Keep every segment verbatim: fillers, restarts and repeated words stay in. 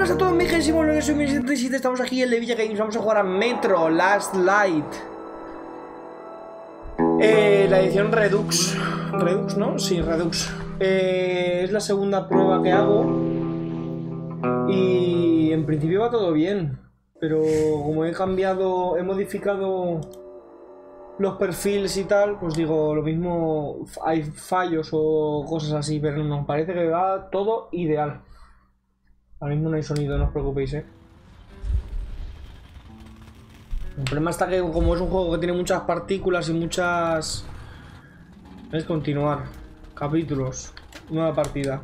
buenas a todos, mi gente, yo soy Mil setenta y siete, estamos aquí en Levilla Games, vamos a jugar a Metro Last Light. Eh, la edición Redux. Redux, ¿no? Sí, Redux. Eh, es la segunda prueba que hago. Y en principio va todo bien. Pero como he cambiado, he modificado los perfiles y tal, pues digo, lo mismo hay fallos o cosas así, pero nos parece que va todo ideal. Ahora mismo no hay sonido, no os preocupéis, eh. El problema está que como es un juego que tiene muchas partículas y muchas... Es continuar. Capítulos. Nueva partida.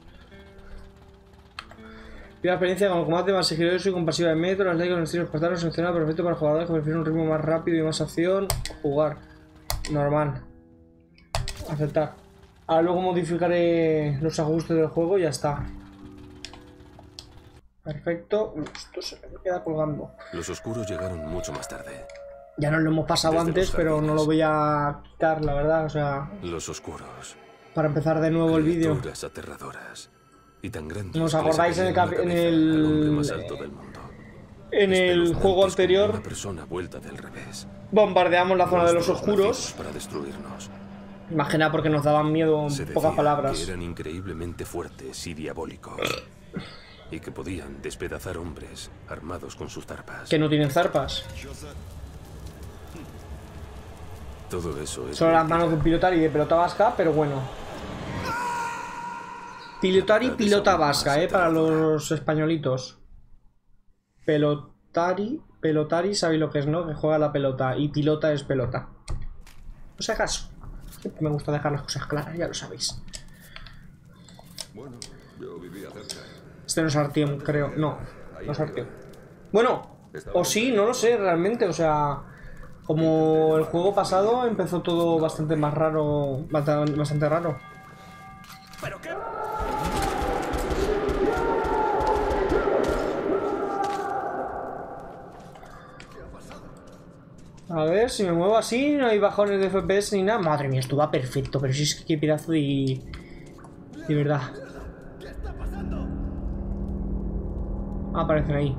Tiene experiencia con el combate más sigiloso y compasiva de Metro. Las leyes con estilos espartanos seleccionado perfecto para jugadores que prefieren un ritmo más rápido y más acción. Jugar. Normal. Aceptar. Ahora luego modificaré los ajustes del juego y ya está. Perfecto. Esto se me queda colgando. Los oscuros llegaron mucho más tarde. Ya nos lo hemos pasado Desde antes, pero no lo voy a quitar, la verdad. O sea, los oscuros. Para empezar de nuevo el vídeo. Aterradoras y tan grandes. ¿Nos acordáis en el, cap en el... más alto del mundo? En el juego anterior? Una persona vuelta del revés. Bombardeamos la zona de los oscuros para destruirnos. Imagina porque nos daban miedo en pocas palabras. Que eran increíblemente fuertes y diabólicos. Y que podían despedazar hombres armados con sus zarpas. Que no tienen zarpas. Todo eso es... Solo las manos de un pilotari y de pelota vasca, pero bueno. Pilotari, pilota vasca, eh, para los españolitos. Pelotari, pelotari, sabéis lo que es, ¿no? Que juega la pelota y pilota es pelota. No sé acaso. Siempre me gusta dejar las cosas claras, ya lo sabéis. Bueno, yo vivía cerca. Este no es Artyom, creo. No, no es Artyom. Bueno, o sí, no lo sé realmente. O sea, como el juego pasado empezó todo bastante más raro. Bastante raro. ¿Pero qué? A ver, si me muevo así, no hay bajones de F P S ni nada. Madre mía, esto va perfecto, pero si es que qué pedazo de... De verdad. Ah, aparecen ahí.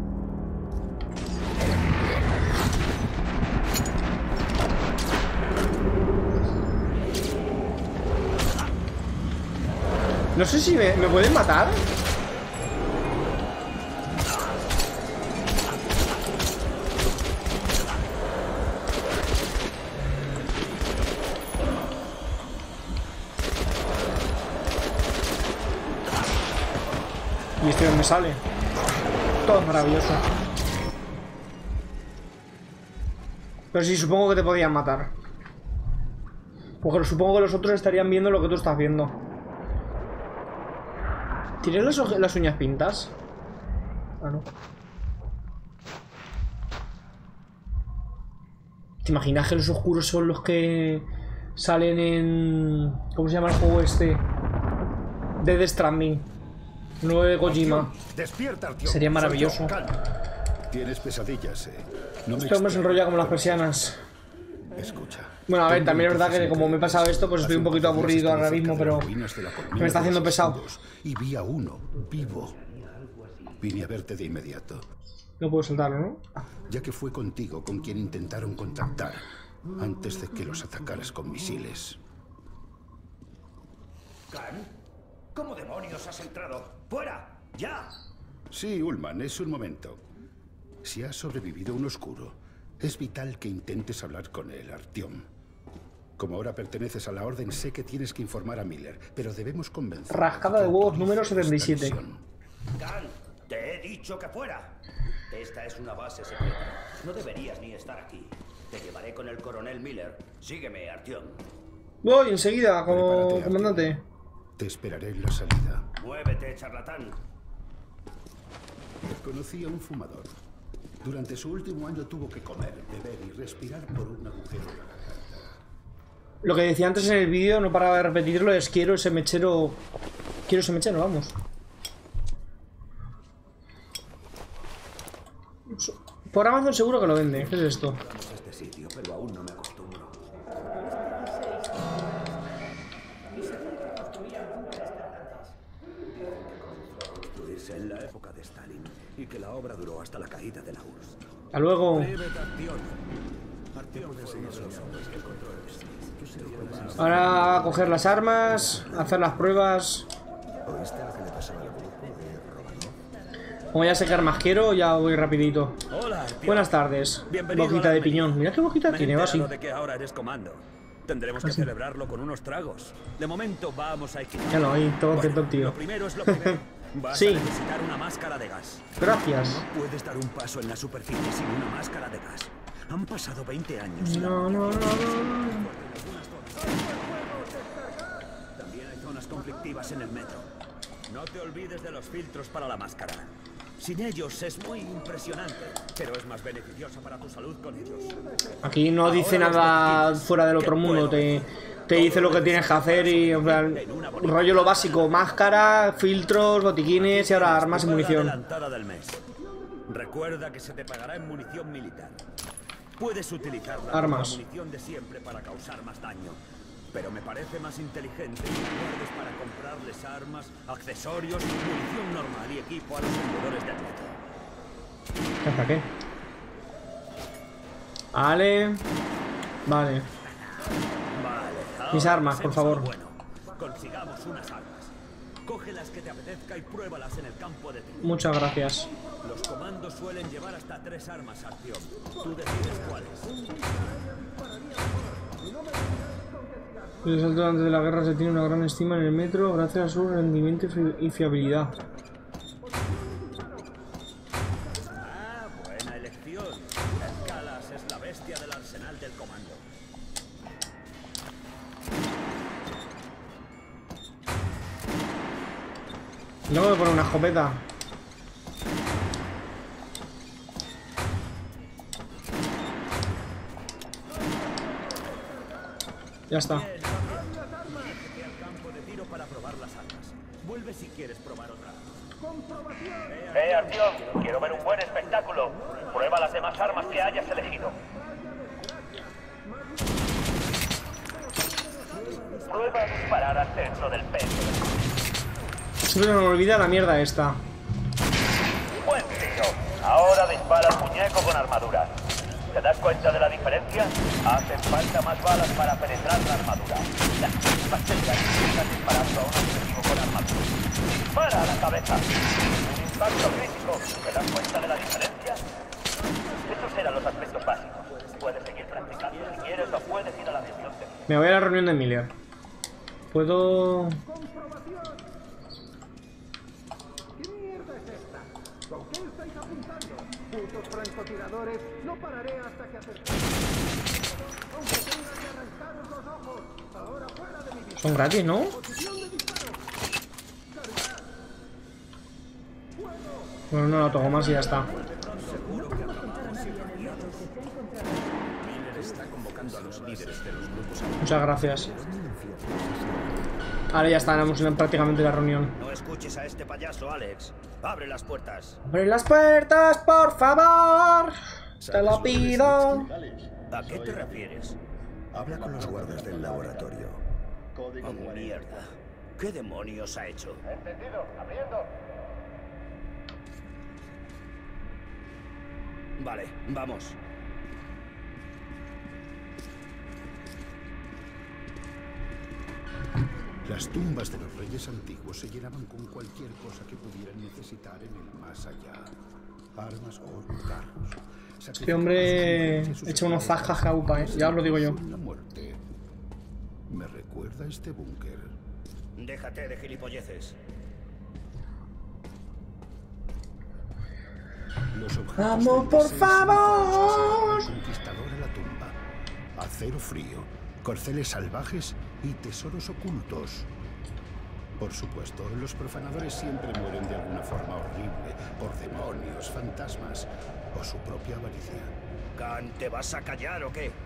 No sé si me, me pueden matar. Y este donde sale. Todo maravilloso. Pero sí, supongo que te podían matar. Porque supongo que los otros estarían viendo lo que tú estás viendo. ¿Tienes las, las uñas pintas? Ah, no. ¿Te imaginas que los oscuros son los que salen en... ¿Cómo se llama el juego este? Death Stranding. Nuevo de Kojima. Despierta, sería maravilloso. Tienes pesadillas, eh. No este hombre se enrolla como las persianas. Escucha. Bueno, a ver, también es verdad que como me he pasado esto, pues estoy un poquito aburrido ahora mismo, pero me está haciendo pesado. Y vi a uno, vivo. Vine a verte de inmediato. No puedo soltarlo, ¿no? Ya que fue contigo con quien intentaron contactar antes de que los atacaras con misiles. ¿Cómo demonios has entrado? ¡Fuera! ¡Ya! Sí, Ullman, es un momento. Si has sobrevivido a un oscuro, es vital que intentes hablar con él, Artyom. Como ahora perteneces a la Orden, sé que tienes que informar a Miller, pero debemos convencer... Rascada de huevos número setenta y siete. Khan, te he dicho que fuera. Esta es una base secreta. No deberías ni estar aquí. Te llevaré con el coronel Miller. Sígueme, Artyom. Voy enseguida, como comandante. Te esperaré en la salida. Muévete, charlatán. Conocí a un fumador. Durante su último año tuvo que comer, beber y respirar por un agujero. Lo que decía antes en el vídeo, no paraba de repetirlo, es quiero ese mechero. Quiero ese mechero, vamos. Por Amazon seguro que lo vende. ¿Qué es esto? Este sitio, pero aún no me acostumbro. París en la época de Stalin y que la obra duró hasta la caída de la U R S S. Hasta luego. Ahora a coger las armas, hacer las pruebas. Como ya sé qué armas quiero, ya voy rapidito. Hola, Buenas tardes. Bienvenido Boquita a la de piñón. Mira qué boquita Me he tiene, va así. enterado de que ahora eres comando. Tendremos que celebrarlo con unos tragos. De momento vamos a equipar. Ya lo ahí, todo contento, tío. Lo primero es lo primero. Vas Sí. a necesitar una máscara de gas. Gracias. No puedes dar un paso en la superficie sin una máscara de gas. Han pasado veinte años. y la No, no, no, no. También hay zonas conflictivas en el metro. No te olvides de los filtros para la máscara. Sin ellos es muy impresionante, pero es más beneficiosa para tu salud con ellos. Aquí no dice nada fuera del otro mundo. Te, te dice lo que tienes que hacer y, en plan, rollo lo básico. Máscara, filtros, botiquines y ahora armas y munición. Adelantada del mes. Recuerda que se te pagará en munición militar. Puedes utilizar la Armas. munición de siempre para causar más daño, pero me parece más inteligente que guardes para comprarles armas, accesorios, munición normal y equipo a los vendedores del metro. ¿Hasta qué? Vale. Vale. Vale, ahora Mis armas, por pasemos a lo favor. bueno. Consigamos unas armas. Coge las que te apetezca y pruébalas en el campo de tiro. Muchas gracias. Los comandos suelen llevar hasta tres armas, Artyom. Tú decides cuáles. El salto antes de la guerra se tiene una gran estima en el metro gracias a su rendimiento y fi- y fiabilidad. Ah, buena elección. Escalas es la bestia del arsenal del comando. No me pone una escopeta. Ya está. Vete al campo de tiro para probar las armas. Vuelve si quieres probar otra. Eh, Artyom, quiero ver un buen espectáculo. Prueba las demás armas que hayas elegido. Prueba a disparar al centro del pecho. Siempre me olvida la mierda esta. Buen tiro. Ahora dispara al muñeco con armadura. ¿Te das cuenta de la diferencia? Hacen falta más balas para penetrar la armadura. Las mismas técnicas están disparando a un objetivo con armadura. Dispara a la cabeza. Un impacto crítico. ¿Te das cuenta de la diferencia? Esos eran los aspectos básicos. Puedes seguir practicando si quieres o puedes ir a la reunión de... Me voy a la reunión de Miller. Puedo... Putos francotiradores, no pararé hasta que acertéis. Aunque tenga que arrancaros los ojos, ahora fuera de mi vista. Son gratis, ¿no? Posición de disparo. Cargar. Bueno, no lo toco más y ya está. Muchas gracias. Ahora ya estamos en prácticamente la reunión. No escuches a este payaso, Alex. Abre las puertas. ¡Abre las puertas, por favor! Te lo pido. ¿A qué te refieres? Habla con los guardas del laboratorio. Oh, mierda. ¿Qué demonios ha hecho? Entendido, abriendo. Vale, vamos. Las tumbas de los reyes antiguos se llenaban con cualquier cosa que pudieran necesitar en el más allá. Armas, oro, carros. Este hombre echa unos zascas jaupa, ¿eh? Ya os lo digo yo. La muerte. Me recuerda a este búnker. Déjate de gilipolleces. Los objetos ¡Vamos, del por deseo favor! son conquistador a la tumba. Acero frío, corceles salvajes y tesoros ocultos. Por supuesto, los profanadores siempre mueren de alguna forma horrible, por demonios, fantasmas o su propia avaricia. Khan, ¿te vas a callar o qué?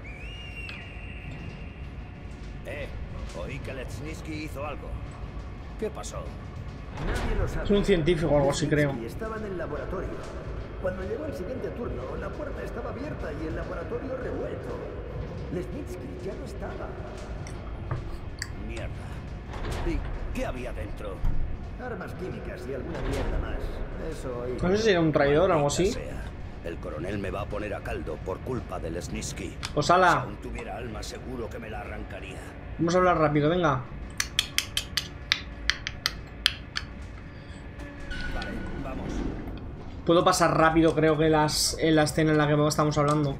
Eh, oí que Letsnitsky hizo algo. ¿Qué pasó? Nadie lo sabe. Es un científico o algo así, creo. Y estaba en el laboratorio. Cuando llegó el siguiente turno, la puerta estaba abierta y el laboratorio revuelto. Lesnitsky ya no estaba. Mierda. ¿Y qué había dentro? Armas químicas y alguna mierda más. Eso y... No sé si era un traidor o algo así. Sea. El coronel me va a poner a caldo por culpa del Snitsky. Pues Si ala, aún tuviera alma, seguro que me la arrancaría. vamos a hablar rápido, venga. Vale, vamos. Puedo pasar rápido, creo que las, en la escena en la que estamos hablando.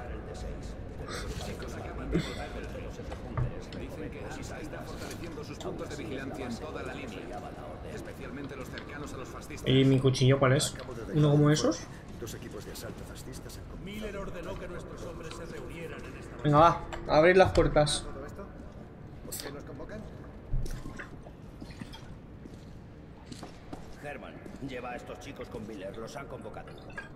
¿Y mi cuchillo cuál es? ¿Uno como esos? Dos equipos de asalto fascistas han... Miller ordenó que nuestros hombres se reunieran en esta... Venga, va, a abrir las puertas. ¿Todo esto? ¿Por qué nos convocan? Herman, lleva a estos chicos con Miller. Los han convocado.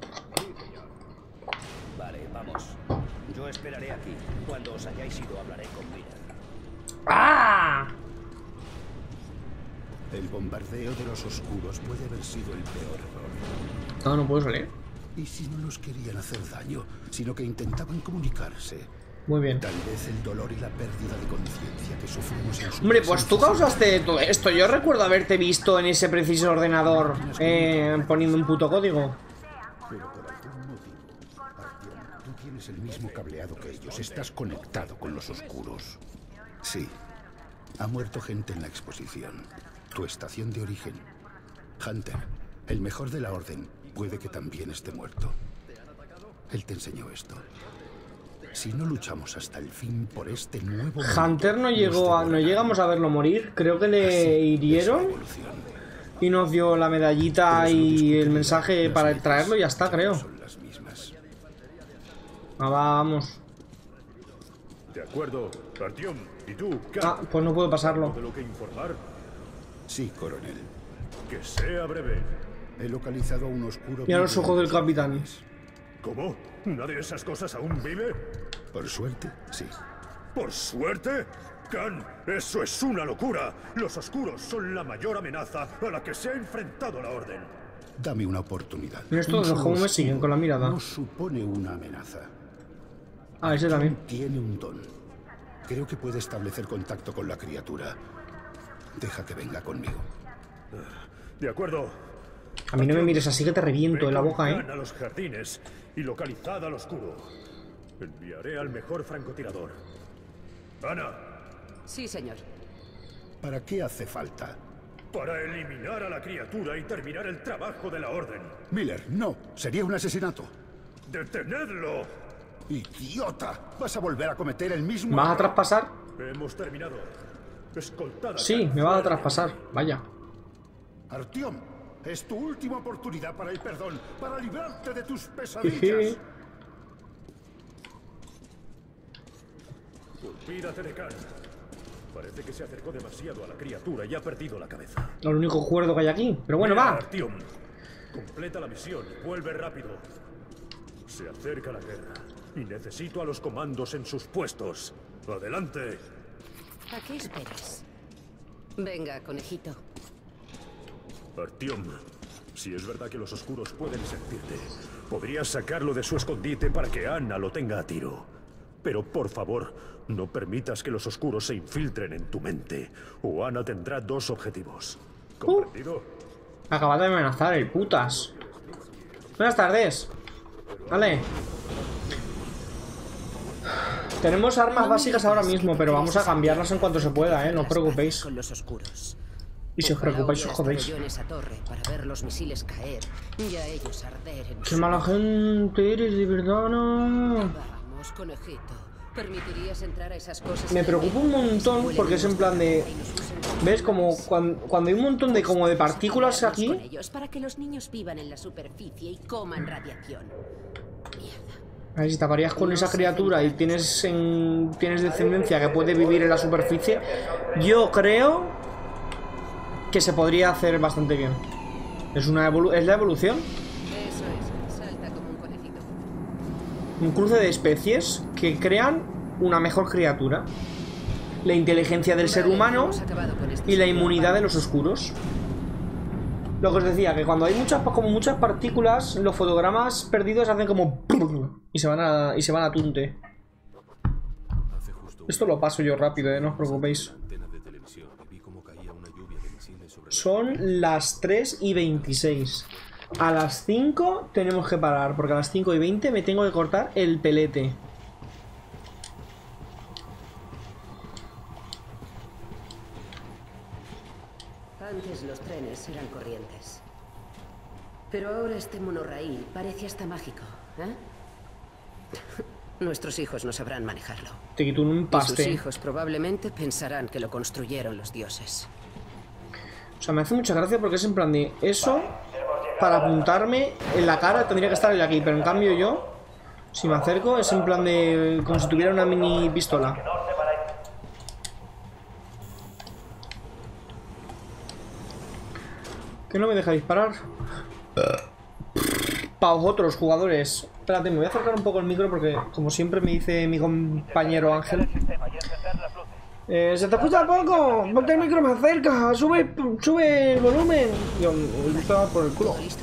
Vale, vamos. Yo esperaré aquí. Cuando os hayáis ido, hablaré con Miller. ¡Ah! El bombardeo de los oscuros puede haber sido el peor error. No, no puedo salir. Y si no nos querían hacer daño, sino que intentaban comunicarse. Muy bien. Tal vez el dolor y la pérdida de conciencia que sufrimos en su Hombre, pues tú presencia- causaste todo esto. Yo recuerdo haberte visto en ese preciso ordenador eh, poniendo un puto código. Pero por algún motivo, Artyom, tú tienes el mismo cableado que ellos. Estás conectado con los oscuros. Sí. Ha muerto gente en la exposición. Tu estación de origen. Hunter, el mejor de la Orden, puede que también esté muerto. Él te enseñó esto. Si no luchamos hasta el fin por este nuevo mundo, Hunter no nos llegó a, no devorarán. llegamos a verlo morir. Creo que Así le es la hirieron evolución. y nos dio la medallita Pero eso lo y el discutiré. mensaje Las para leyes traerlo y ya está, creo. son las mismas. Ah, vamos. De acuerdo, Artyom. ¿Y tú, Ah, Khan? pues no puedo pasarlo. ¿De lo que informar? Sí, coronel. Que sea breve. He localizado a un oscuro... Mira los vivo ojos en del capitán. ¿Cómo? ¿Una de esas cosas aún vive? Por suerte, sí. ¿Por suerte? Khan, eso es una locura. Los oscuros son la mayor amenaza a la que se ha enfrentado la Orden. Dame una oportunidad. Mira estos Un dos, solo cómo me oscuro siguen con la mirada. No supone una amenaza. Ah, ese también. Tiene un don. Creo que puede establecer contacto con la criatura. Deja que venga conmigo. De acuerdo. A mí no me mires así que te reviento en la Ve boca, con eh. Khan a los jardines y localizad al oscuro. Enviaré al mejor francotirador. Ana, Sí, señor. ¿Para qué hace falta? para eliminar a la criatura y terminar el trabajo de la Orden. Miller, no. Sería un asesinato. ¡Detenedlo! ¡Idiota! ¿Vas a volver a cometer el mismo ¿Vas a error? traspasar? Hemos terminado. Escoltada. Sí, me vas a traspasar. Vaya. Artyom, es tu última oportunidad para el perdón, para librarte de tus Jeje. pesadillas. Olvídate de Khan. Parece que se acercó demasiado a la criatura y ha perdido la cabeza. Lo único cuerdo que hay aquí. Pero bueno, Mira, va. Artyom, completa la misión y vuelve rápido. Se acerca la guerra y necesito a los comandos en sus puestos. ¡Adelante! ¿A qué esperas? Venga, conejito. Artyom, si es verdad que los oscuros pueden sentirte, podrías sacarlo de su escondite para que Ana lo tenga a tiro. Pero por favor, no permitas que los oscuros se infiltren en tu mente, o Ana tendrá dos objetivos. ¿Comprendido? Acaba de amenazar el putas. Buenas tardes. Vale. Tenemos armas básicas ahora mismo, pero vamos a cambiarlas en cuanto se pueda, eh. No os preocupéis. Con los oscuros. Y si os Ojalá preocupáis, os hubieras jodéis. estado yo en esa torre para ver los misiles caer y a ellos arder en Qué su- mala gente eres, de verdad, no. Vamos, conejito. ¿Permitirías entrar a esas cosas? Me en el preocupa un medio? montón Huelen porque es en plan de... y nos usan como ¿Ves? Como armas. cuando, cuando hay un montón de como de partículas Con aquí. ellos para que los niños vivan en la superficie y coman radiación. Mierda. A ver, si te apareas con esa criatura y tienes en, tienes descendencia que puede vivir en la superficie, yo creo que se podría hacer bastante bien. Es una evolu- es la evolución, Eso es. Salta como un conejito. un cruce de especies que crean una mejor criatura. La inteligencia del ser Vale, humano hemos acabado con este y la señor. inmunidad de los oscuros. Lo que os decía, que cuando hay muchas, como muchas partículas, los fotogramas perdidos hacen como... Y se van a, y se van a tunte. Hace justo Esto lo paso yo rápido, eh, no os preocupéis. una antena de televisión y vi cómo caía una lluvia de misiles sobre son las tres y veintiséis. A las cinco tenemos que parar, porque a las cinco y veinte me tengo que cortar el pelete. Antes los trenes eran corrientes. Pero ahora este monorraíl parece hasta mágico, ¿eh? Nuestros hijos no sabrán manejarlo. Te quito un Y sus paste. hijos probablemente pensarán que lo construyeron los dioses. O sea, me hace mucha gracia porque es en plan de eso, para apuntarme en la cara tendría que estar él aquí, pero en cambio yo, si me acerco, es en plan de como si tuviera una mini pistola. Que no me deja disparar. Para vosotros, jugadores. Espérate, me voy a acercar un poco el micro porque, como siempre me dice mi compañero Ángel, eh, se te escucha poco, ponte el micro más cerca, sube, sube el volumen. Yo me estaba por el culo. ¿Listo?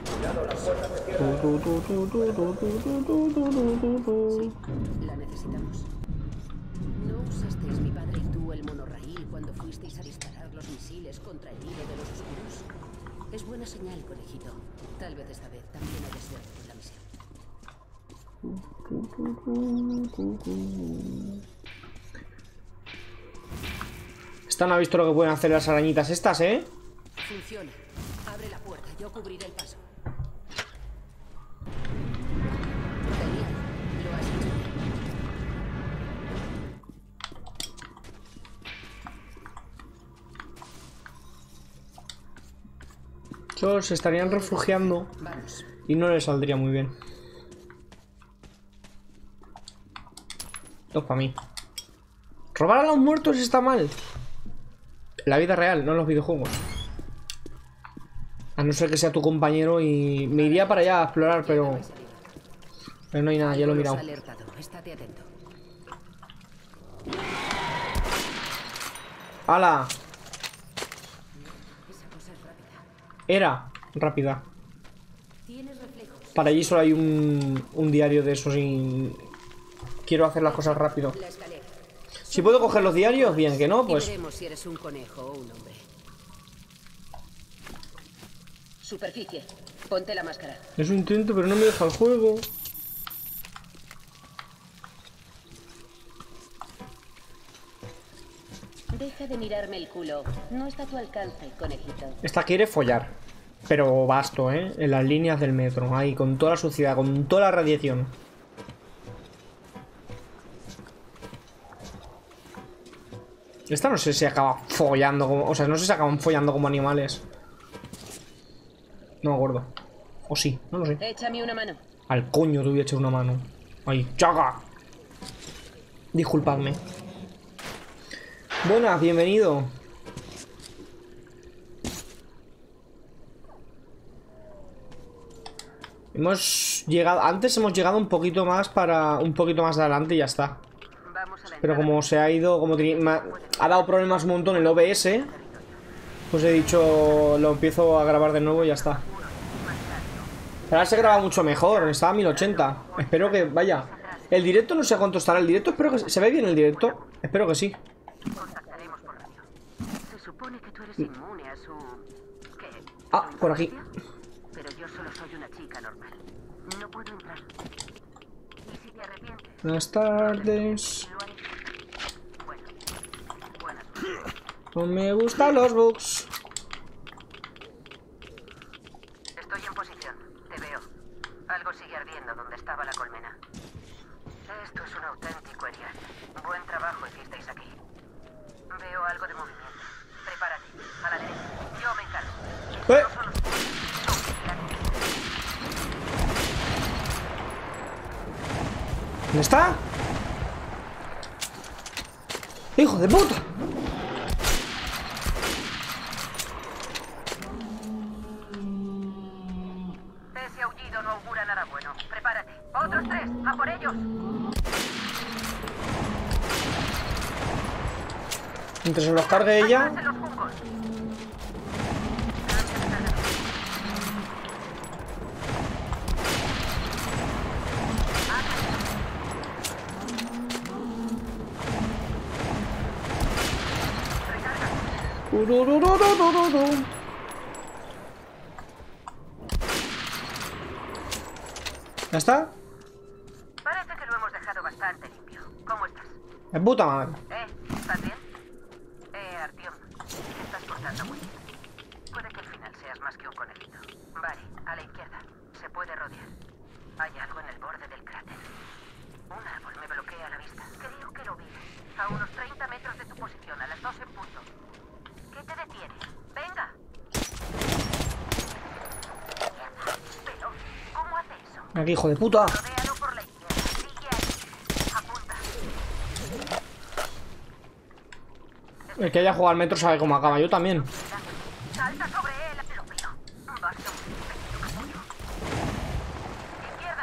La necesitamos. ¿No usasteis mi padre y tú el monorraíl cuando fuisteis a disparar los misiles contra el nido de los oscuros? Es buena señal, conejito. Tal vez esta vez también haya suerte con la misión. Esta no ha visto lo que pueden hacer las arañitas estas, ¿eh? Funciona. Abre la puerta, yo cubriré el paso. Genial. Lo has hecho bien. Ellos se estarían refugiando Vamos. y no les saldría muy bien. Esto es para mí. Robar a los muertos está mal. En la vida real, no en los videojuegos. A no ser que sea tu compañero y me iría para allá a explorar, pero... Pero no hay nada, ya lo he mirado. Alertado. Estate atento. ¡Hala! Esa cosa es rápida. Era rápida. Tienes reflejos. Para allí solo hay un, un diario de esos y... Quiero hacer las cosas rápido. La escalera. Si puedo coger los diarios, bien, que no, Y pues... veremos si eres un conejo o un hombre. Superficie. Ponte la máscara. Eso intento, pero no me deja el juego. Deja de mirarme el culo. No está a tu alcance, conejito. Esta quiere follar. Pero basto, ¿eh? En las líneas del metro. Ahí, con toda la suciedad, con toda la radiación. Esta no sé si acaba follando como... O sea, no sé si acaban follando como animales. No me acuerdo. O sí, no lo sé. Échame una mano. Al coño te voy a echar una mano. ¡Ay, chaga! Disculpadme. Buenas, bienvenido. Hemos llegado... Antes hemos llegado un poquito más para... Un poquito más adelante y ya está. Vamos a la Pero entrada. como se ha ido... Como tenía- me ha, ha dado problemas un montón el O B S, pues he dicho... Lo empiezo a grabar de nuevo y ya está. Pero ahora se graba mucho mejor. Estaba a mil ochenta. Espero que... Vaya. El directo no sé cuánto estará el directo. Espero que... ¿Se ve bien el directo? Espero que sí. Contactaremos por radio. Se supone que tú eres inmune a su... ¿Qué? Ah, por aquí. Pero yo solo soy una chica normal. No puedo entrar. Y si te arrepientes, Buenas tardes. lo haré. Bueno, buenas noches. No me gustan los bugs. Estoy en posición. Te veo. Algo sigue ardiendo donde estaba la colmena. Esto es un auténtico erial. Buen trabajo hicisteis aquí. Veo algo de movimiento. Prepárate. A la derecha. Yo me encargo. Eh. No solo- ¿Dónde está? ¡Hijo de puta! Ese aullido no augura nada bueno. Prepárate. ¡Otros tres! ¡A por ellos! Mientras se los cargue ella. ¡En los juncos! ¿Ya está? Parece que lo hemos dejado bastante limpio. ¿Cómo estás? De puta madre. ¿Eh? ¿Estás bien? Eh, Artyom, te estás portando muy bien. Puede que al final seas más que un conejito. Vale, a la izquierda. Se puede rodear. Hay algo en el borde del cráter. Un árbol me bloquea la vista. Creo que lo vi. A unos treinta metros de tu posición, a las dos en punto. ¿Qué te detiene? ¡Venga! Pero, ¿cómo hace eso? Aquí, hijo de puta. Rodéalo por la izquierda. Sigue ahí. Apunta. El que haya jugado al metro sabe cómo acaba. Yo también. Salta sobre él. Lo veo. Basta un pequeño capullo. Izquierda.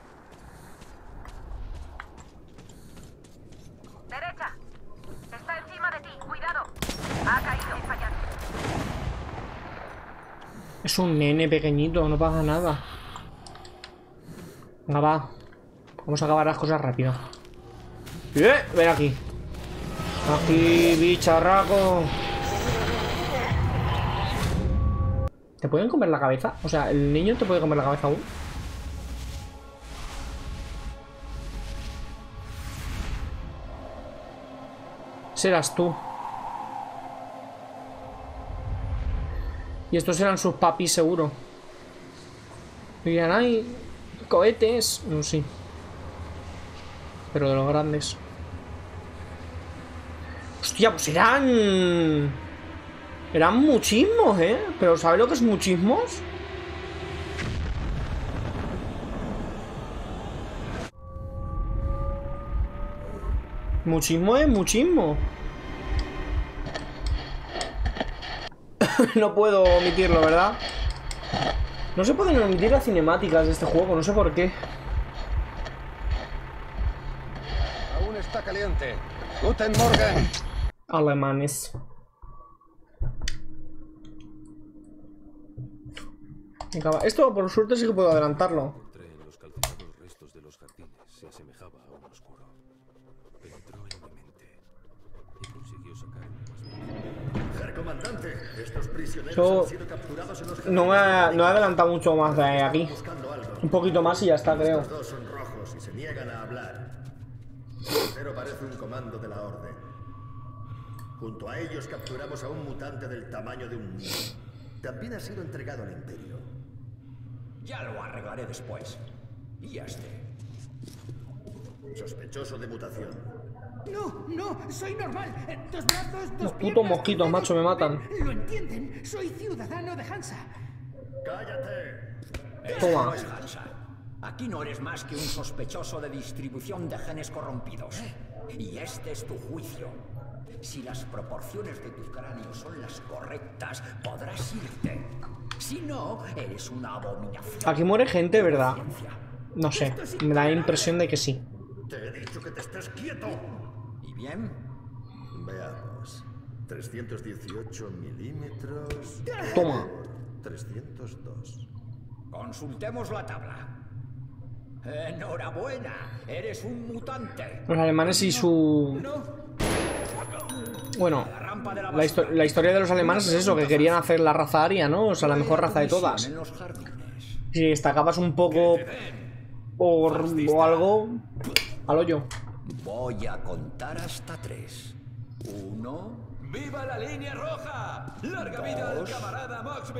Derecha. Está encima de ti. Cuidado. Ha caído. He fallado. Es un nene pequeñito, no pasa nada. Venga, va. Vamos a acabar las cosas rápido. ¡Eh! Ven aquí. Aquí, bicharraco. ¿Te pueden comer la cabeza? O sea, ¿el niño te puede comer la cabeza aún? Serás tú. Y estos eran sus papis, seguro. Dirían, ay, cohetes. No, sí. Pero de los grandes. Hostia, pues eran... Eran muchismos, ¿eh? Pero ¿sabes lo que es muchismos? Muchismo es muchismo. No puedo omitirlo, ¿verdad? No se pueden omitir las cinemáticas de este juego, no sé por qué. Aún está caliente. Guten Morgen. Alemanes. Venga, va. Esto por suerte sí que puedo adelantarlo. Encontré en los calcinados restos de los jardines. Se asemejaba a un oscuro. Penetró en mi mente y consiguió sacar un Herr comandante, estos prisioneros Yo han sido capturados en los no me ha, no he adelantado mucho más de aquí. buscando algo. Un poquito más y ya está, creo. Los dos son rojos y se niegan a hablar. Pero parece un comando de la orden. Junto a ellos capturamos a un mutante del tamaño de un niño. También ha sido entregado al Imperio. Ya lo arreglaré después. ¿Y este? Sospechoso de mutación. No, no, soy normal. Eh, Dos brazos, dos Los putos piernas, mosquitos, dos macho, me dedos. matan. Ven, Lo entienden. Soy ciudadano de Hansa. ¡Cállate! Esto Toma. no es Hansa. Aquí no eres más que un sospechoso de distribución de genes corrompidos. Y este es tu juicio. Si las proporciones de tu cráneo son las correctas, podrás irte. Si no, eres una abominación. Aquí muere gente, ¿verdad? Ciencia. No sé, me da la impresión de que sí. Te he dicho que te estés quieto. ¿Y bien? Veamos. trescientos dieciocho milímetros. Toma. trescientos dos. Consultemos la tabla. Enhorabuena, eres un mutante. Los alemanes y su... No, Bueno, la rampa de la la, histo- la historia de los alemanes es eso, que querían hacer la raza aria, ¿no? O sea, la mejor raza de todas. En los jardines. Si destacabas un poco por o algo, al hoyo. Voy a contar hasta tres. Uno. ¡Viva la línea roja! ¡Larga vida al camarada Mox!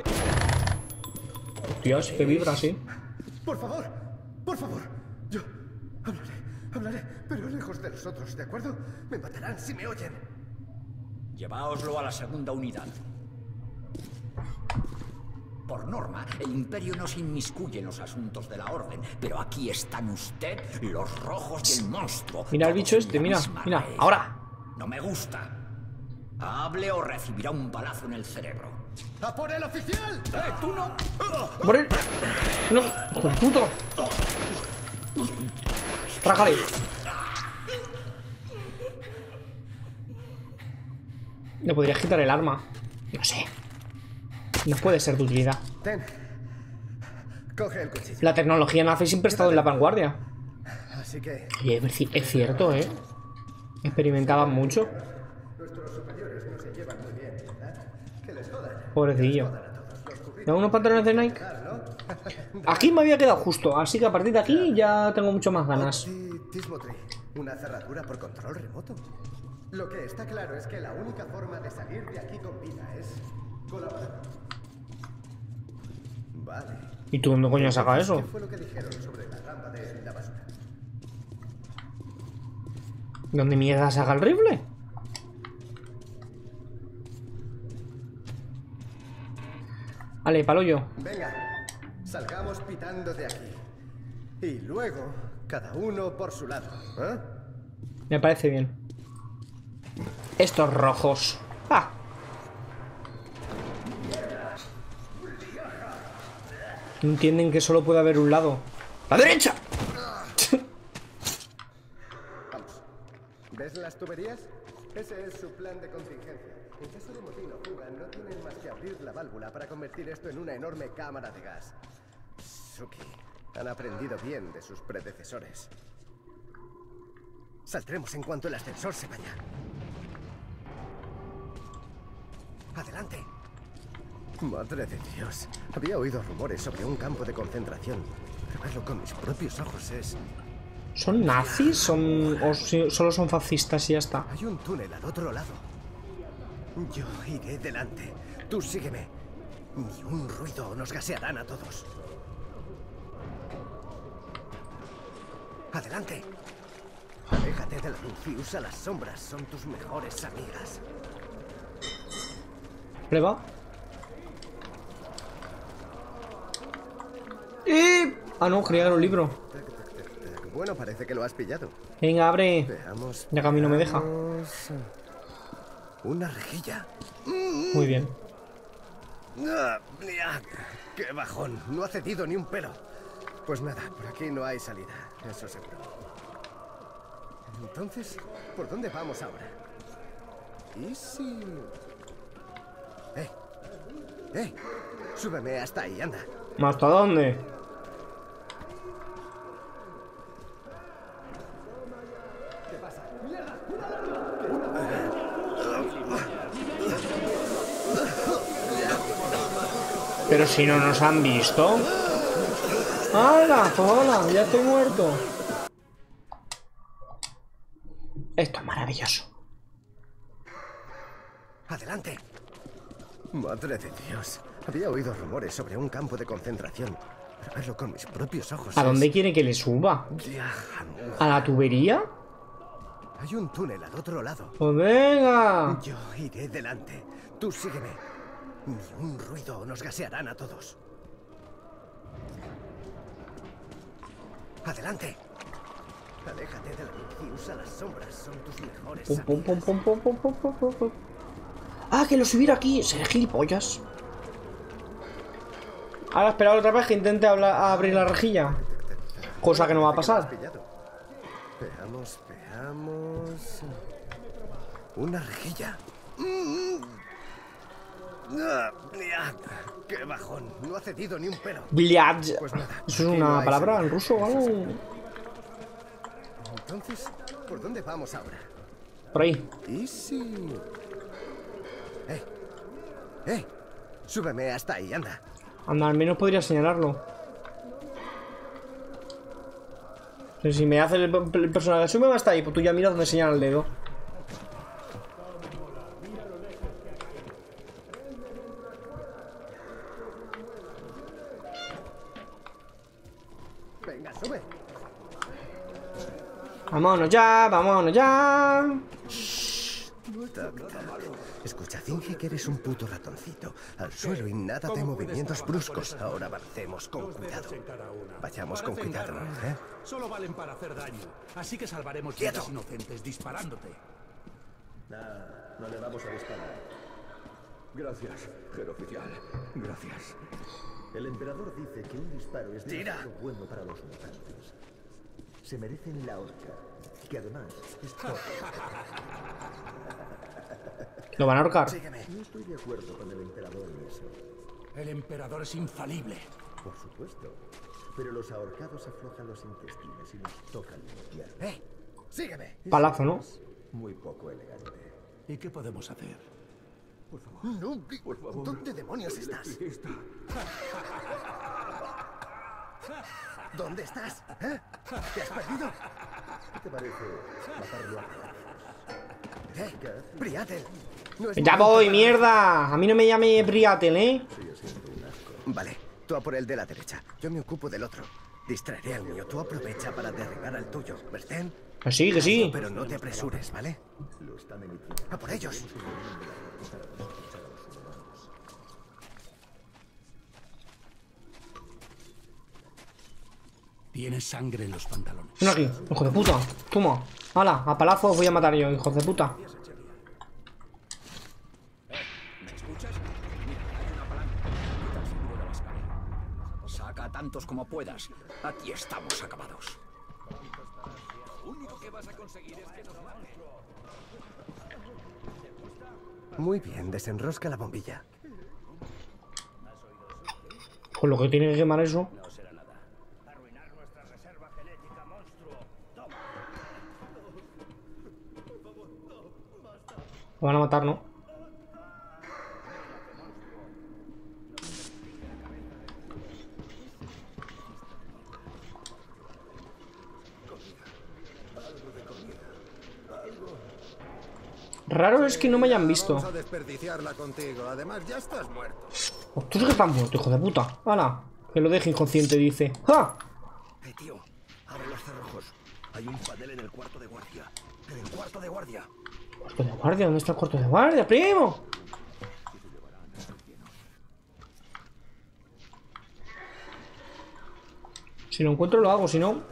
Dios, que vibra así. Por favor, por favor. Yo hablaré, hablaré, pero lejos de los otros, ¿de acuerdo? Me matarán si me oyen. Lleváoslo a la segunda unidad. Por norma, el Imperio no se inmiscuye en los asuntos de la Orden, pero aquí están usted, los rojos y el monstruo. Mira el todos bicho en este, la mira, misma mira, red. ahora. No me gusta. Hable o recibirá un balazo en el cerebro. ¡A por el oficial! ¡Eh, tú no! ¡Por él! ¡No! ¡Hijo de puto! ¡Rájale! ¿Le podrías quitar el arma? No sé. No puede ser de utilidad. Ten. Coge el cuchillo. La tecnología nazi siempre ha estado en la vanguardia. Así que Y es, ci- es cierto, ¿eh? Experimentaban mucho. nuestros superiores no se llevan muy bien, ¿verdad? Pobrecillo. ¿Tengo unos pantalones de Nike? Aquí me había quedado justo, así que a partir de aquí ya tengo mucho más ganas. Una cerradura por control remoto. Lo que está claro es que la única forma de salir de aquí con vida es colaborar. Vale. ¿Y tú dónde coño saca eso? ¿Qué fue lo que dijeron sobre la rampa de la basura? ¿Dónde mierda saca el rifle? Vale, palo yo. Venga, salgamos pitando de aquí. Y luego, cada uno por su lado, ¿eh? Me parece bien. Estos rojos. ¡Ah! No entienden que solo puede haber un lado. ¡La derecha! Vamos. ¿Ves las tuberías? Ese es su plan de contingencia. En caso de motín o fuga, no tienen más que abrir la válvula para convertir esto en una enorme cámara de gas. Suki, han aprendido bien de sus predecesores. Saldremos en cuanto el ascensor se vaya. ¡Adelante! Madre de Dios. Había oído rumores sobre un campo de concentración. Pero verlo con mis propios ojos es... ¿Son nazis? ¿Son... o si- solo son fascistas y ya está? Hay un túnel al otro lado. Yo iré delante. Tú sígueme. Ni un ruido o nos gasearán a todos. ¡Adelante! Aléjate de la luz y usa las sombras. Son tus mejores amigas. Prueba. Y... Ah, no, quería ver un libro. Bueno, parece que lo has pillado. Venga, abre. Veamos. Ya que a mí no me deja. veamos. Una rejilla. Muy bien. Ah, ¡ya! ¡Qué bajón! No ha cedido ni un pelo. Pues nada, por aquí no hay salida. Eso seguro. Entonces, ¿por dónde vamos ahora? ¿Y si...? ¡Eh! ¡Eh! Súbeme hasta ahí, anda. ¿Hasta dónde? ¿Qué pasa? Pero si no nos han visto. ¡Hala! Pues hola, ya estoy muerto. Esto es maravilloso. ¡Adelante! Madre de Dios. Había oído rumores sobre un campo de concentración. Pero verlo con mis propios ojos. ¿A es... dónde quiere que le suba? Ya, ¿A la tubería? hay un túnel al otro lado. ¡Pues venga! Yo iré delante. Tú sígueme. Ni un ruido o nos gasearán a todos. Adelante. Aléjate de la luz y usa las sombras. Son tus mejores Pum, pum, amigas. pum, pum, pum, pum, pum, pum, pum. Ah, que lo subiera aquí. Seré gilipollas. Ahora esperar otra vez que intente hablar- abrir la rejilla. Cosa que no va a pasar. Veamos, veamos. Una rejilla. Mm. Ah, ya. ¡Qué bajón! No ha cedido ni un pelo. Bliadj. Pues nada, ¿Eso es aquí no una hay palabra salida. en ruso o algo? Entonces, ¿por dónde vamos ahora? Por ahí. ¿Y si...? ¡Eh! ¡Eh! Súbeme hasta ahí, anda. Anda, al menos podría señalarlo. Pero si me hace el, el personaje, súbeme hasta ahí, pues tú ya miras dónde señala el dedo. Venga, sube. Vámonos ya, vámonos ya. Tac, tac. Escucha, finge que eres un puto ratoncito. Al suelo y nada de movimientos bruscos. Ahora avancemos con cuidado. Vayamos con cuidado, ¿eh? Solo valen para hacer daño. Así que salvaremos ¡Quieto! vidas inocentes disparándote. Nada, no le vamos a disparar. Gracias, jefe oficial. Gracias. El emperador dice que un disparo es ¡Tira! demasiado bueno para los mutantes. Se merecen la horca, que además es todo. Lo van a ahorcar. Sígueme. No estoy de acuerdo con el emperador en eso. El emperador es infalible. Por supuesto. Pero los ahorcados aflojan los intestinos y nos tocan limpiar. ¡Eh! ¡Sígueme! Palazo, ¿no? Muy poco elegante. ¿Y qué podemos hacer? Por favor. No, por favor. ¿Dónde demonios estás? Aquí está. ¿Dónde estás? ¿Eh? ¿Te has perdido? ¿Qué te parece matarlo a ¿Eh? Priatel. No es ¡Ya momento voy, para- mierda! A mí no me llame Priatel, ¿eh? Vale, tú a por el de la derecha. Yo me ocupo del otro. Distraeré al mío. Tú aprovecha para derribar al tuyo. ¿Verten? Que sí, que sí. Pero no te apresures, ¿vale? Lo están emitiendo. ¡A por ellos! Tienes sangre en los pantalones. Ven aquí, hijo de puta. Toma. Hala, a palazo os voy a matar yo, hijos de puta. ¿Me escuchas? Mira, hay una palanca. Quita el seguro de la escalera. Saca a tantos como puedas. Aquí estamos acabados. Lo único que vas a conseguir es que nos maten. Muy bien, desenrosca la bombilla. Con lo que tiene que quemar eso. Lo van a matar, ¿no? Raro es que no me hayan visto. Vamos a desperdiciarla contigo. Además, ya estás muerto. Oh, tú sí que estás muerto, hijo de puta. ¡Hala! Que lo deje inconsciente, dice. ¡Ja! Eh, tío, abre los cerrojos. Hay un panel en el cuarto de guardia. En el cuarto de guardia. ¿Cuarto de guardia? ¿Dónde está el cuarto de guardia, primo? Si lo encuentro lo hago, si no...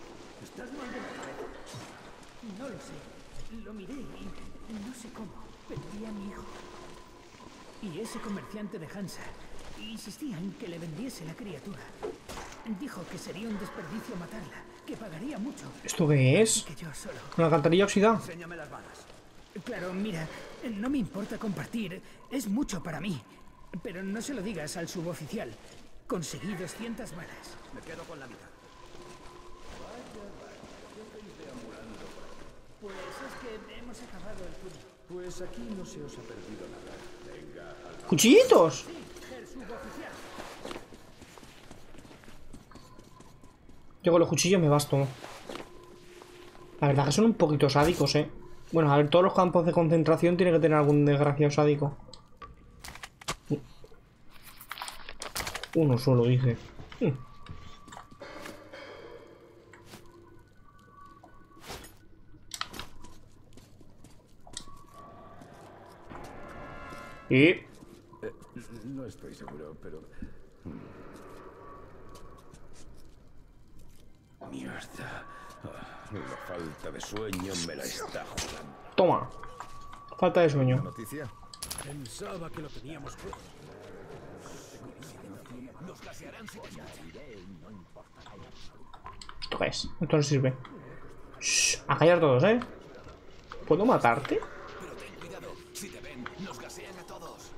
No lo sé. Lo miré y no sé cómo. Perdí a mi hijo. Y ese comerciante de Hansa insistía en que le vendiese la criatura. Dijo que sería un desperdicio matarla, que pagaría mucho. ¿Esto qué es? Que yo solo. ¿Una alcantarilla oxidada? Enséñame las balas. Claro, mira, no me importa compartir. Es mucho para mí. Pero no se lo digas al suboficial. Conseguí doscientas balas. Me quedo con la mitad. Pues es que hemos acabado el turno. Pues aquí no se os ha perdido nada. Venga, al... ¡Cuchillitos! El suboficial. Yo con los cuchillos me basto. La verdad que son un poquito sádicos, eh. Bueno, a ver, todos los campos de concentración tiene que tener algún desgraciado sádico. Uno solo, dice. Hmm. Y... Eh, no estoy seguro, pero... Mierda. La falta de sueño me la está jugando. Toma. Falta de sueño. ¿Noticia? Pensaba que lo teníamos claro. Nos gasearán si te ¿Esto qué es? Esto no sirve. Shh, a callar todos, ¿eh? ¿Puedo matarte? Pero ten cuidado. Si te ven, nos gasean a todos.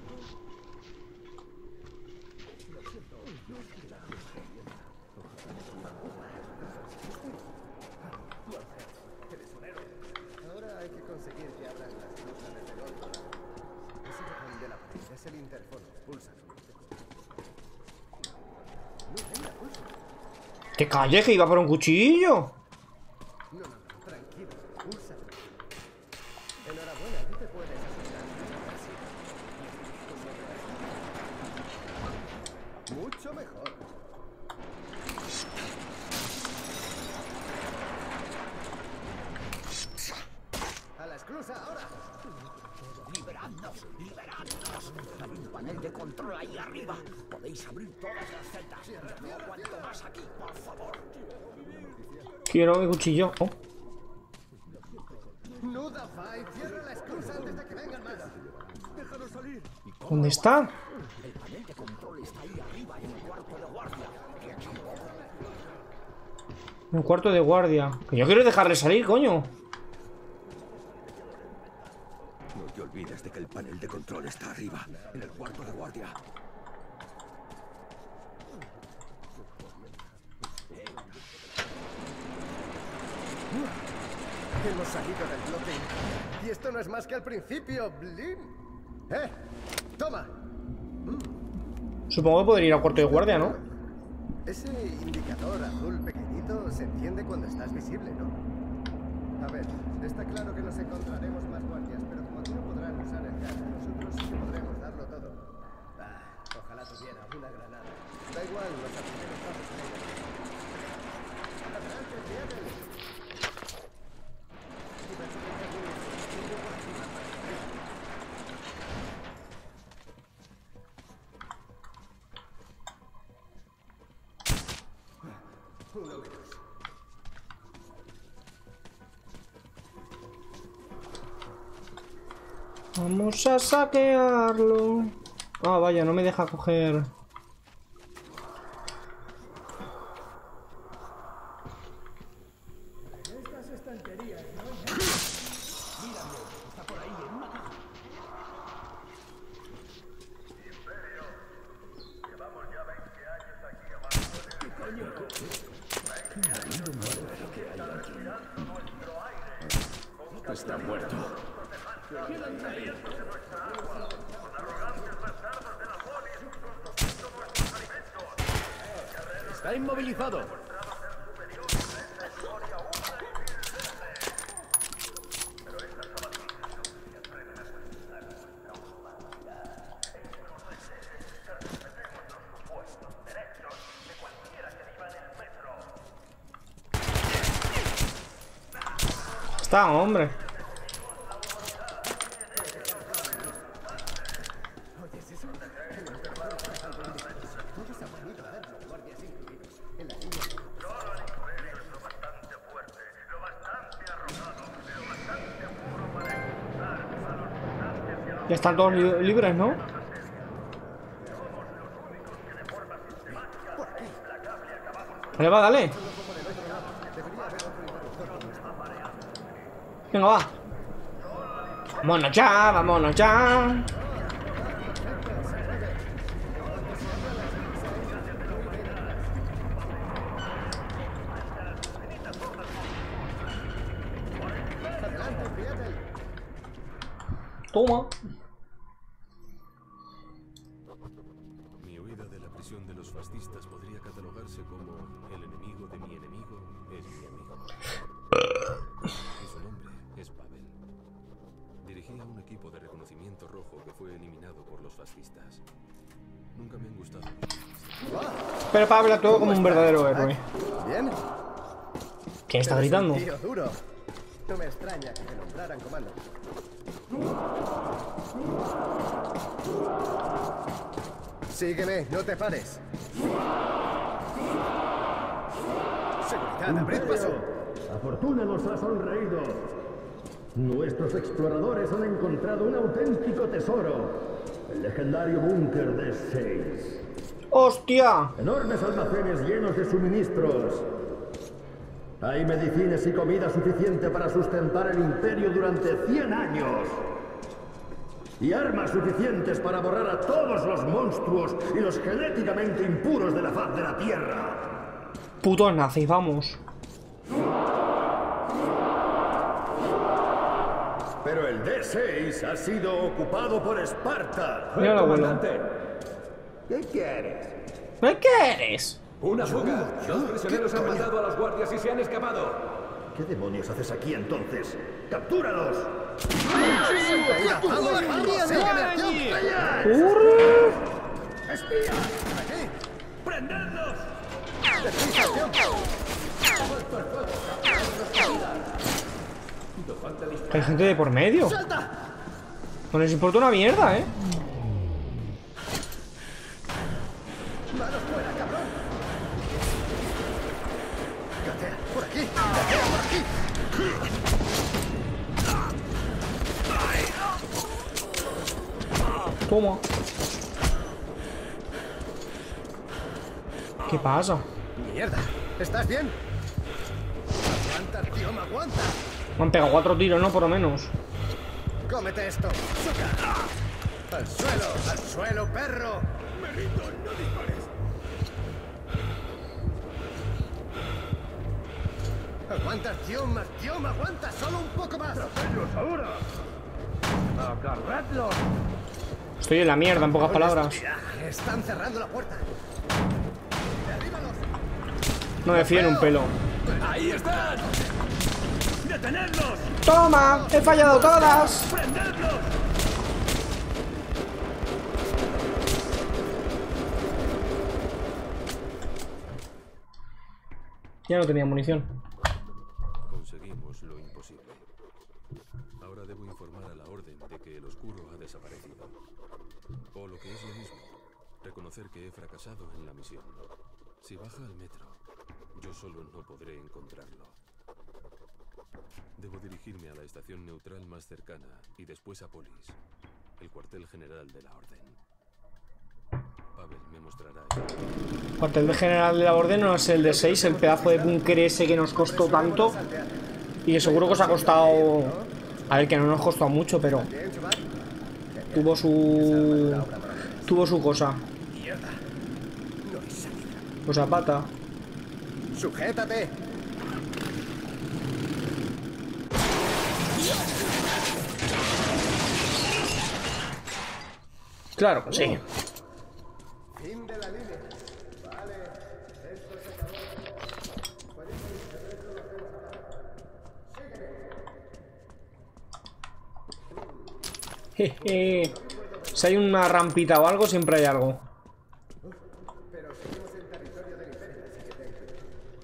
Ahora hay que conseguir que abran las cosas desde el otro lado. Ese botón de la pared es el interfono. Púlsalo. No, venga, púlsalo. ¡Que calle, que iba por un cuchillo! No, no, no, tranquilo. Púlsalo. Enhorabuena, tú te puedes asustar. Mucho mejor. A la esclusa, ahora. ¡Liberadnos! ¡Liberadnos! Hay un panel de control ahí arriba. Podéis abrir todas las celdas. No aguanto más aquí, por favor. Quiero mi cuchillo. Oh. No da fight. Cierra la esclusa antes de que vengan más. Déjanos salir. ¿Dónde está? El panel de control está ahí arriba, en el cuarto de guardia. Un cuarto de guardia. Que yo quiero dejarle salir, coño. No te olvides de que el panel de control está arriba, en el cuarto de guardia. Hemos salido del bloque. Y esto no es más que el principio, Blin. ¿Eh? Toma. Supongo que podría ir al cuarto de guardia, ¿no? Ese indicador azul pequeñito se enciende cuando estás visible, ¿no? A ver, está claro que nos encontraremos más guardias, pero como aquí no podrán usar el gas, nosotros sí que podremos darlo todo. Ah, ojalá tuviera una granada. Da igual, los primeros pasos en ello. Adelante, fíjate. Uno menos. Vamos a saquearlo. Ah, vaya, no me deja coger. Estas estanterías, ¿no? Míralo, está por ahí en una caja. Imperio, llevamos ya veinte años aquí abajo. ¿Qué coño? Está muerto. Está inmovilizado. Está, hombre. Ya están todos li libres, ¿no? Vale, va, dale. Venga, va. Vámonos ya, vámonos ya. Toma. Mi huida de la prisión de los fascistas podría catalogarse como el enemigo de mi enemigo es mi amigo. Y su nombre es Pavel. Dirigía un equipo de reconocimiento rojo que fue eliminado por los fascistas. Nunca me han gustado. Pero Pavel actuó como un verdadero héroe. Bien. ¿Quién está gritando? Tío duro. No me extraña que te nombraran comando. Sígueme, no te pares. Seguridad, abrid paso. La fortuna nos ha sonreído. Nuestros exploradores han encontrado un auténtico tesoro. El legendario búnker D seis. ¡Hostia! Enormes almacenes llenos de suministros. Hay medicinas y comida suficiente para sustentar el imperio durante cien años. Y armas suficientes para borrar a todos los monstruos y los genéticamente impuros de la faz de la Tierra. Putos nazis, vamos. Pero el D seis ha sido ocupado por Esparta. Mira el abuelo. ¿Qué quieres? ¿Qué quieres? ¡Una fuga! Dos prisioneros han matado a los guardias y se han escapado. ¿Qué demonios haces aquí entonces? ¡Captúralos! ¡Vamos, vamos! ¡Sígueme! ¡Corre! ¡Espía! ¡Aquí! ¡Prendedlos! Hay gente de por medio. No les importa una mierda, ¿eh? ¡Manos fuera, cabrón! ¡Gatea! ¡Por aquí! ¡Gatea por aquí! Toma. ¿Qué pasa? ¡Mierda! ¿Estás bien? ¡Aguanta, tío! ¡Aguanta! Me han pegado cuatro tiros, ¿no? Por lo menos. ¡Cómete esto! ¡Suca! ¡Al suelo! ¡Al suelo, perro! ¡Me rindo! ¡No dispares! ¡Aguanta, Artyom! ¡Artyom! ¡Aguanta! ¡Solo un poco más! ¡Ellos ahora! ¡Agarradlos! Estoy en la mierda, en pocas palabras. Están cerrando la puerta. No me fío en un pelo. ¡Ahí están! ¡Detenedlos! ¡Toma! ¡He fallado todas! ¡Prendedlos! Ya no tenía munición. Conseguimos lo imposible. Ahora debo informar a la Orden de que el Oscuro ha desaparecido. O lo que es lo mismo, reconocer que he fracasado en la misión. Si baja al metro, yo solo no podré encontrarlo. Debo dirigirme a la estación neutral más cercana y después a Polis, el cuartel general de la Orden. Pavel me mostrará. El cuartel general de la Orden no es el de seis, el pedazo de búnker ese que nos costó tanto. Y seguro que os ha costado... A ver, que no nos costó mucho, pero... Tuvo su... Tuvo su cosa. Pues a pata. ¡Sujétate! Claro que sí. Fin de la línea. Vale. Esto se acabó. Jeje. Si hay una rampita o algo, siempre hay algo. Pero seguimos en territorio del Imperio, así que ten cuidado.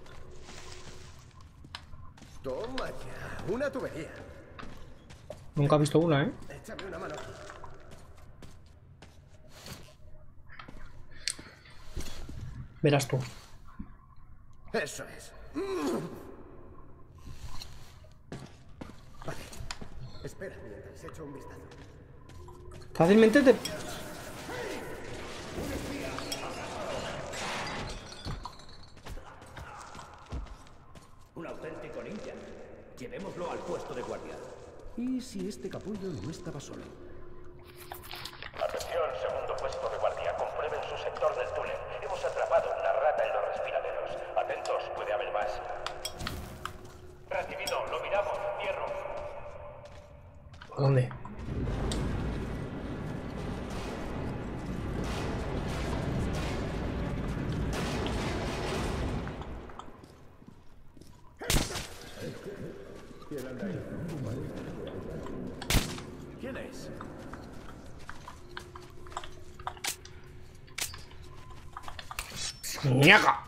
Toma ya. Una tubería. Nunca he visto una, ¿eh? Échame una mano. Verás tú. Eso es. Vale. Espera mientras echo un vistazo. Fácilmente te... Un auténtico ninja. Llevémoslo al puesto de guardia. ¿Y si este capullo no estaba solo? Atención, segundo puesto de guardia. Comprueben su sector del túnel. Hemos atrapado una rata en los respiraderos. Atentos, puede haber más. Recibido, lo miramos. Cierro. ¿A dónde? ¿Quién es? ¡Ñaca!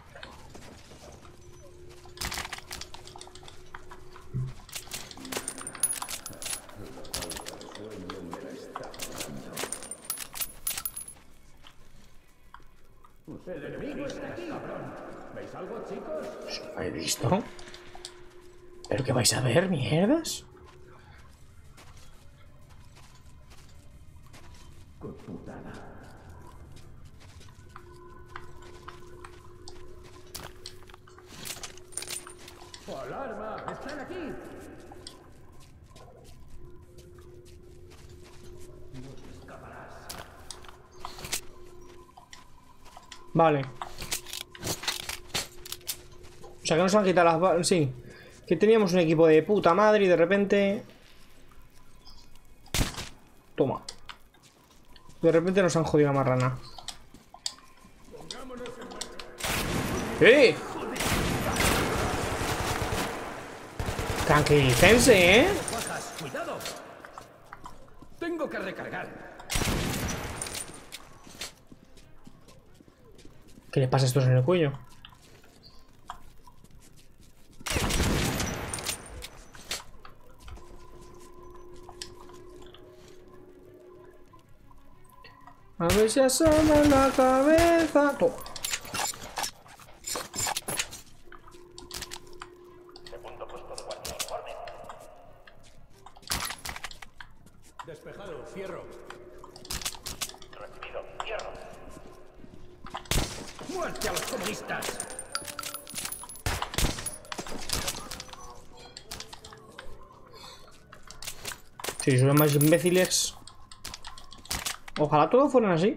El enemigo está aquí, cabrón. ¿Veis algo, chicos? ¿Lo he visto? ¿Pero qué vais a ver, mierdas? ¡Qué putada! ¡Alarma! ¡Están aquí! No escaparás. Vale. O sea que nos han quitado las balas. Sí. Que teníamos un equipo de puta madre y de repente... Toma. De repente nos han jodido la marrana. ¡Eh! Tranquilícense, ¿eh? ¡Bajas! ¡Cuidado! Tengo que recargar. ¿Qué le pasa a estos en el cuello? A ver si asoma la cabeza. Toma. Segundo puesto de guardia. Informe. Despejado. Cierro. Recibido. Cierro. ¡Muerte a los comunistas! Si son más imbéciles. Ojalá todos fueran así.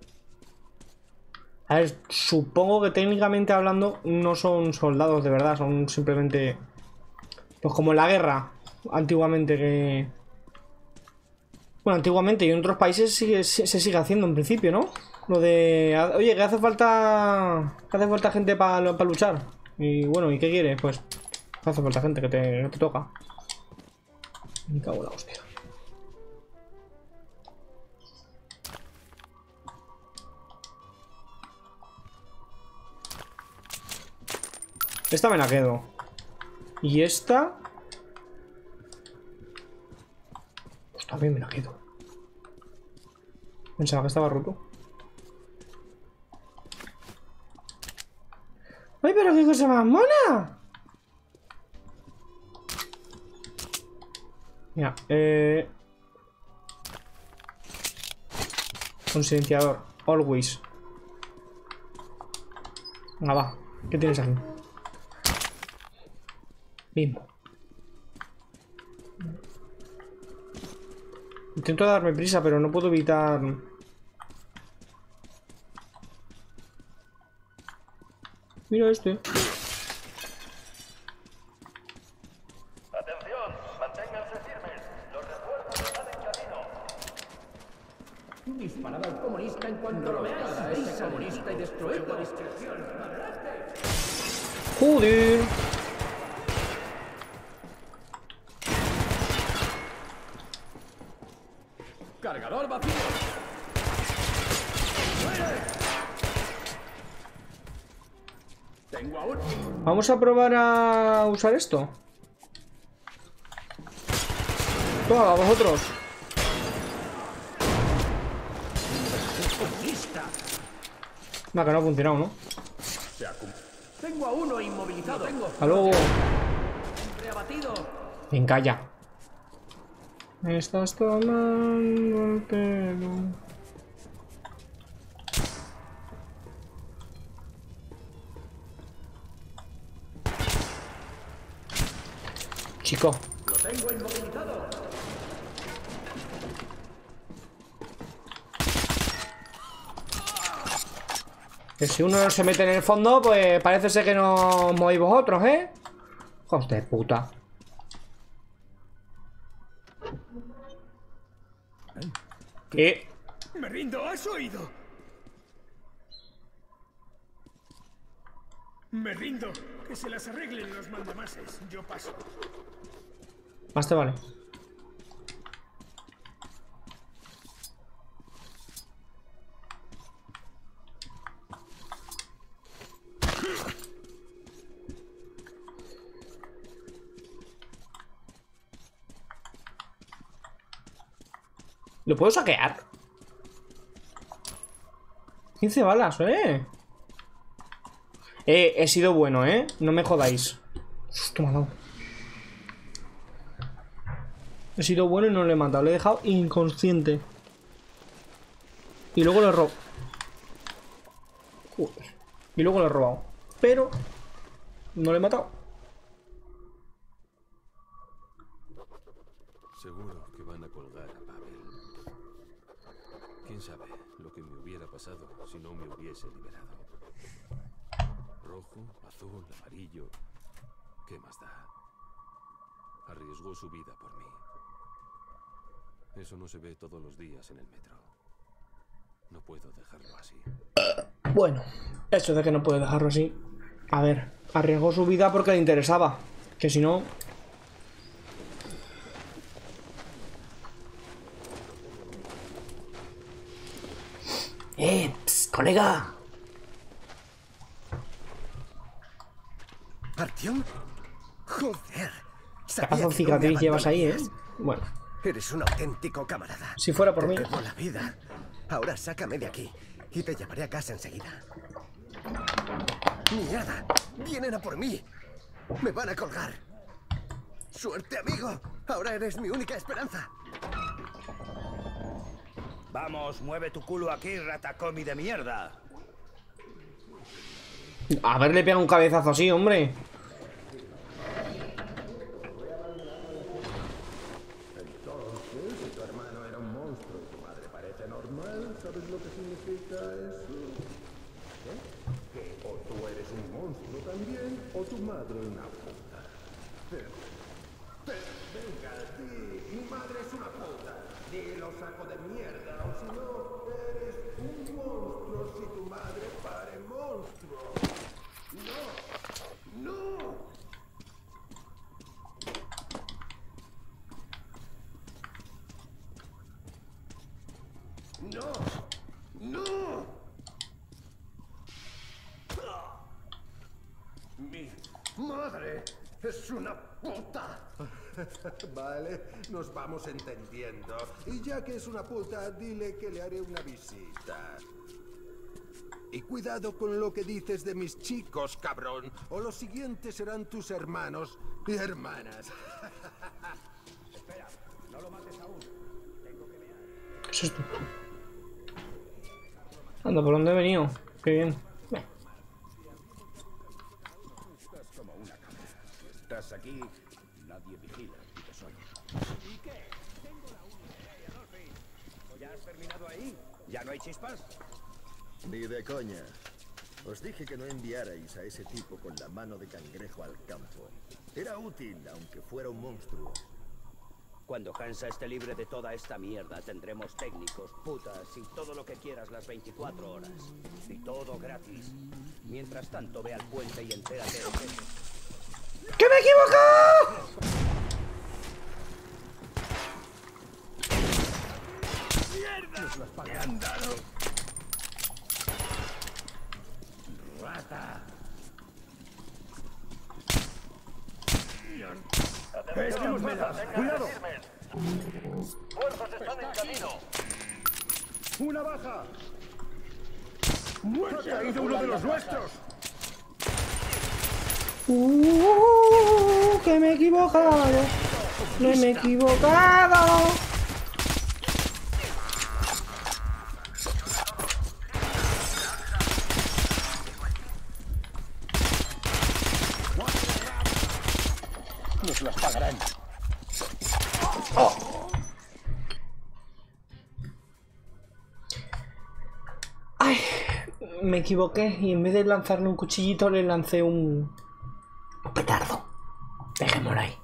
A ver, supongo que técnicamente hablando no son soldados de verdad, son simplemente... Pues como en la guerra, antiguamente que... Bueno. Bueno, antiguamente y en otros países sigue, se, se sigue haciendo en principio, ¿no? Lo de... Oye, que hace falta... Que hace falta gente para pa luchar. Y bueno, ¿y qué quieres? Pues... Hace falta gente que te, que te toca. Me cago en la hostia. Esta me la quedo. Y esta... Pues también me la quedo. Pensaba que estaba roto. ¡Ay, pero qué cosa más mona! Mira, eh... un silenciador. Always. Venga, va. ¿Qué tienes aquí? Mismo. Intento darme prisa, pero no puedo evitar... Mira este. Atención, manténganse firmes. Los refuerzos están en camino. Disparad al comunista en cuanto lo veáis. A ese comunista y destruidlo a discreción. ¡Joder! Cargador vacío. Tengo a uno. Vamos a probar a usar esto. Toma, vosotros. Va, que no ha funcionado, ¿no? Tengo a uno inmovilizado. Tengo. Hasta luego. Reabatido. Venga, ya. Me estás tomando el pelo. Chico. Lo tengo inmovilizado. Que si uno no se mete en el fondo, pues parece ser que no movéis vosotros, ¿eh? Hijos de puta. ¿Qué? Me rindo, ¿has oído? Me rindo. Que se las arreglen los mandamases. Yo paso. Más te vale. ¿Lo puedo saquear? quince balas, ¿eh? Eh, he sido bueno, ¿eh? No me jodáis. Susto me ha dado. He sido bueno y no le he matado. Le he dejado inconsciente. Y luego le he robado. Joder. Y luego le he robado. Pero no le he matado. Seguro que van a colgar a Pavel. ¿Quién sabe lo que me hubiera pasado si no me hubiese liberado? Rojo, azul, amarillo... ¿Qué más da? Arriesgó su vida por mí. Eso no se ve todos los días en el metro. No puedo dejarlo así. Bueno, eso de que no puedo dejarlo así. A ver, arriesgó su vida porque le interesaba. Que si no... Eh, pss, colega. ¿Artyom? Joder. Pedazo de cicatriz llevas ahí, ¿eh? Bueno. Eres un auténtico camarada. Si fuera por mí. Te debo la vida. Ahora sácame de aquí y te llevaré a casa enseguida. ¡Mierda! ¡Vienen a por mí! ¡Me van a colgar! ¡Suerte, amigo! Ahora eres mi única esperanza. Vamos, mueve tu culo aquí, ratacomi de mierda. Haberle pegado un cabezazo así, hombre. Entonces, si tu hermano era un monstruo y tu madre parece normal, ¿sabes lo que significa eso? ¿Eh? Que o tú eres un monstruo también, o tu madre una puta. Pero, pero, venga, sí, mi madre es una puta. Tranquilo, saco de mierda, o si no, eres un monstruo si tu madre pare monstruo. No, no. No, no. Mi madre es una puta. Vale, nos vamos entendiendo. Y ya que es una puta, dile que le haré una visita. Y cuidado con lo que dices de mis chicos, cabrón. O los siguientes serán tus hermanos y hermanas. Espera, no lo mates aún. Tengo que ver. ¿Qué es esto? Anda, ¿por dónde he venido? Qué bien. Estás como una cabra. Estás aquí, nadie vigila tu tesoro. ¿Y qué? Tengo la única, Adolfi. ¿Ya has terminado ahí? ¿Ya no hay chispas? Ni de coña. Os dije que no enviarais a ese tipo con la mano de cangrejo al campo. Era útil, aunque fuera un monstruo. Cuando Hansa esté libre de toda esta mierda, tendremos técnicos, putas y todo lo que quieras las veinticuatro horas. Y todo gratis. Mientras tanto, ve al puente y entérate de que... ¡Que me he equivocado! ¡Mierda! ¡Nos las pagan! ¡Rata! ¡Estamos medas! ¡Cuidado! ¡Fuerzas están en camino! ¡Una baja! ¡Ha caído uno de los nuestros! Uh, que me he equivocado. No me he equivocado. Nos las pagarán. Oh. Ay, me equivoqué y en vez de lanzarle un cuchillito le lancé un, un petardo. Dejémoslo ahí.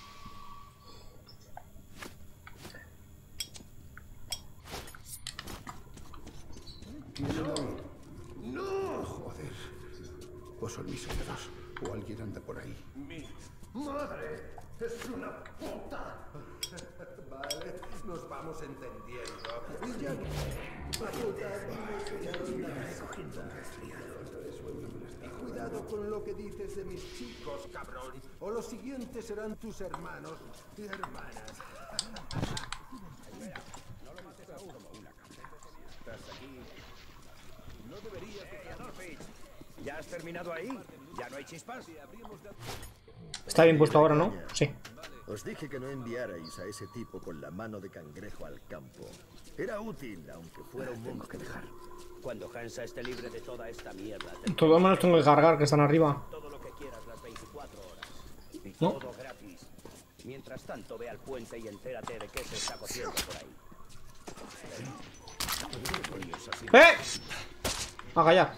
No, no, joder. O son mis oídos, o alguien anda por ahí. Mi madre es una puta. Vale, nos vamos entendiendo. Y ya que... La puta, dime que ya no me recogiendo un resfriado. Y cuidado con lo que dices de mis chicos, cabrón. O los siguientes serán tus hermanos y hermanas. Espera, no lo mates aún como una cabra. Estás aquí. No deberías de Adolfi. ¿Ya has terminado ahí? ¿Ya no hay chispas? Está bien puesto ahora, ¿no? Sí. Os dije que no enviarais a ese tipo con la mano de cangrejo al campo. Era útil, aunque fuera un monstruo. que dejar. Cuando Hansa esté libre de toda esta mierda, Todos menos tengo que cargar, que están arriba. todo lo que quieras las veinticuatro horas. Y ¿No? todo gratis. Mientras tanto, ve al puente y entérate de qué se está cociendo por ahí. ¡Eh! A callar.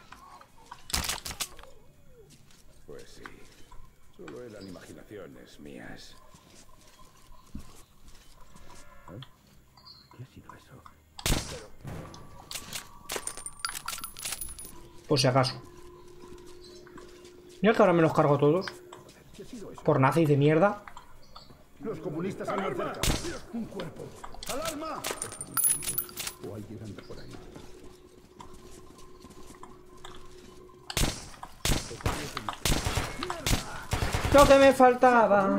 Pues sí. Solo eran imaginaciones mías. ¿Eh? ¿Qué ha sido eso? Por si acaso. Mira que ahora me los cargo todos. Por nazis de mierda. Los comunistas andan cerca. Un cuerpo. ¡Alarma! O alguien anda por ahí. Lo que me faltaba.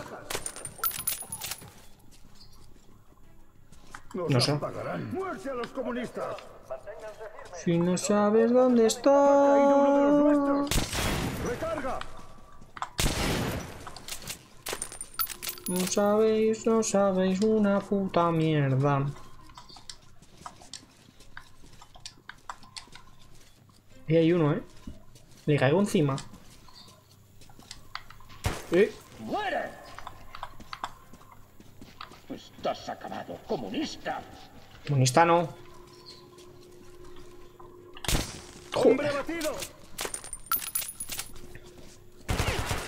No sé. Pagarán. ¡Muerte a los comunistas! Si no sabes dónde estoy. ¡Recarga! No sabéis, no sabéis una puta mierda. Y hay uno, ¿eh? Le caigo encima. ¿Eh? ¡Muere! Estás acabado, comunista. Comunista no. ¡Hombre batido!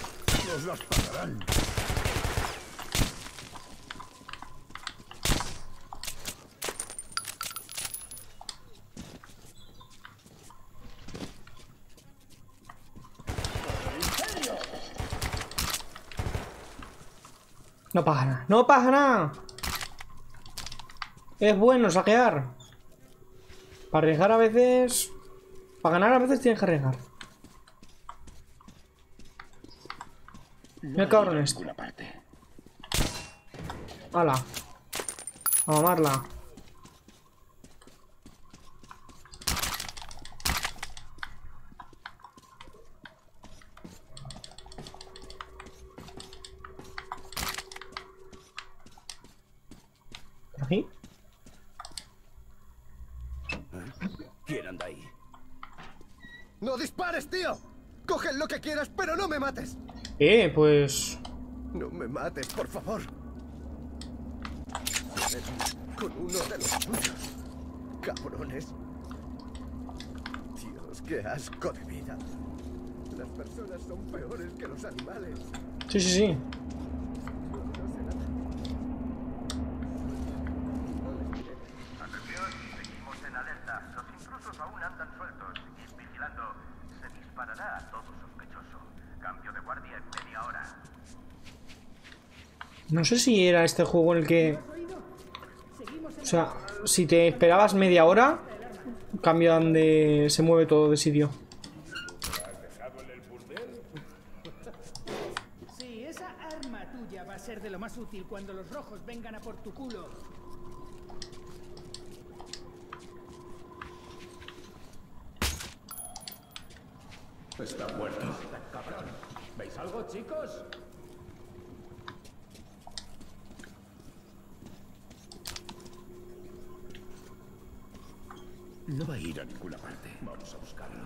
Nos las pagarán. No pasa nada. ¡No pasa nada! Es bueno saquear. Para arriesgar a veces... Para ganar a veces tienes que arriesgar. Mira el cabrón este. ¡Hala! A mamarla. ¿Aquí? ¿Quién anda ahí? ¡No dispares, tío! Coge lo que quieras, pero no me mates. Eh, pues... No me mates, por favor. Con uno de los tuyos. Cabrones. Dios, qué asco de vida. Las personas son peores que los animales. Sí, sí, sí. Atención, seguimos en alerta. Los intrusos aún andan sueltos. Seguid vigilando. Se disparará a todo sospechoso. Cambio de guardia en media hora. No sé si era este juego en el que... O sea, si te esperabas media hora, cambian de... se mueve todo de sitio. Sí, esa arma tuya va a ser de lo más útil cuando los rojos vengan a por tu culo. Está muerto. Cabrón. ¿Veis algo, chicos? No va a ir a ninguna parte. Vamos a buscarlo.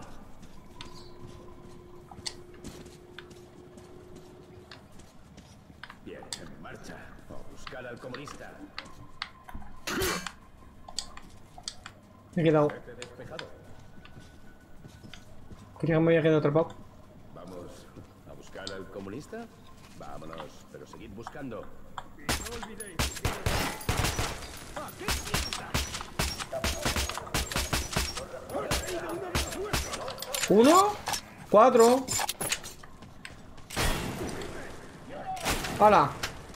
Bien, en marcha. A buscar al comunista. Me he quedado... Despejado. Creía que me había quedado atrapado. Vamos a buscar al comunista. Vámonos, pero seguid buscando. Y no olvidéis. ¿A qué piensas? Uno, cuatro. ¡Hala!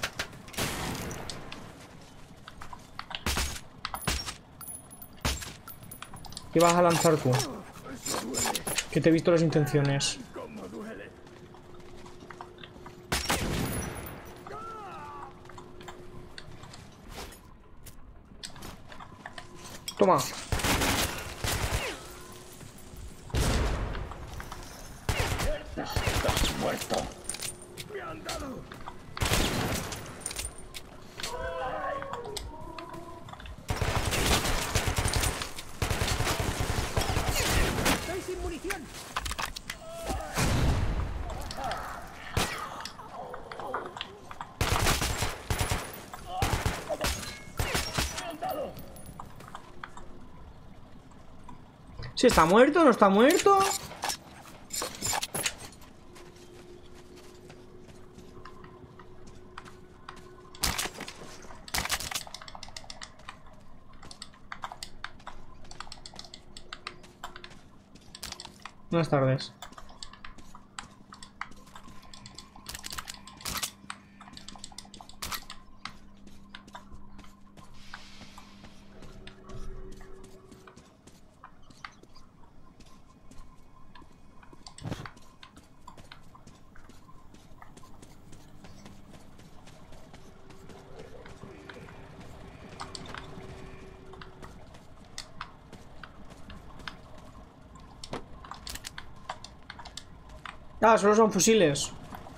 ¿Qué vas a lanzar tú? Que te he visto las intenciones. Toma. Estás muerto. Me han dado. Estoy sin munición. ¿Si está muerto? ¿No está muerto? Buenas tardes. Ah, solo son fusiles.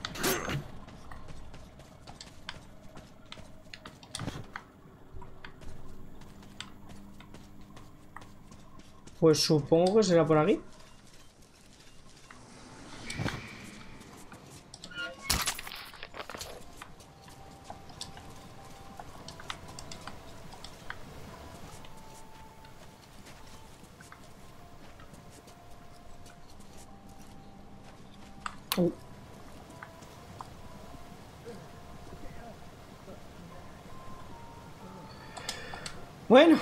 Pues supongo que será por aquí. Uh. Bueno.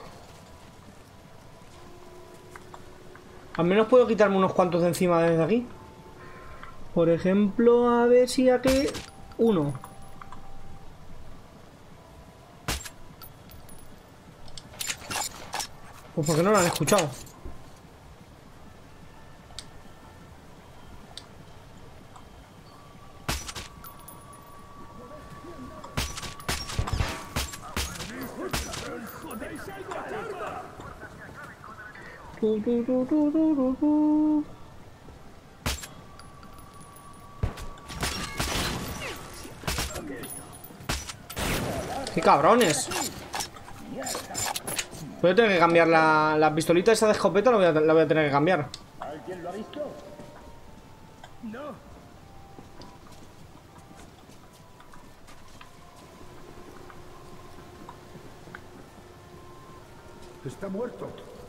Al menos puedo quitarme unos cuantos de encima desde aquí. Por ejemplo, a ver si aquí... Uno. Pues porque no lo han escuchado. Tu, tu, tu, tu, tu, tu, tu. ¡Qué cabrones! Voy a tener que cambiar la, la pistolita esa de escopeta, la voy, a, la voy a tener que cambiar. ¿Alguien lo ha visto? No. Está muerto.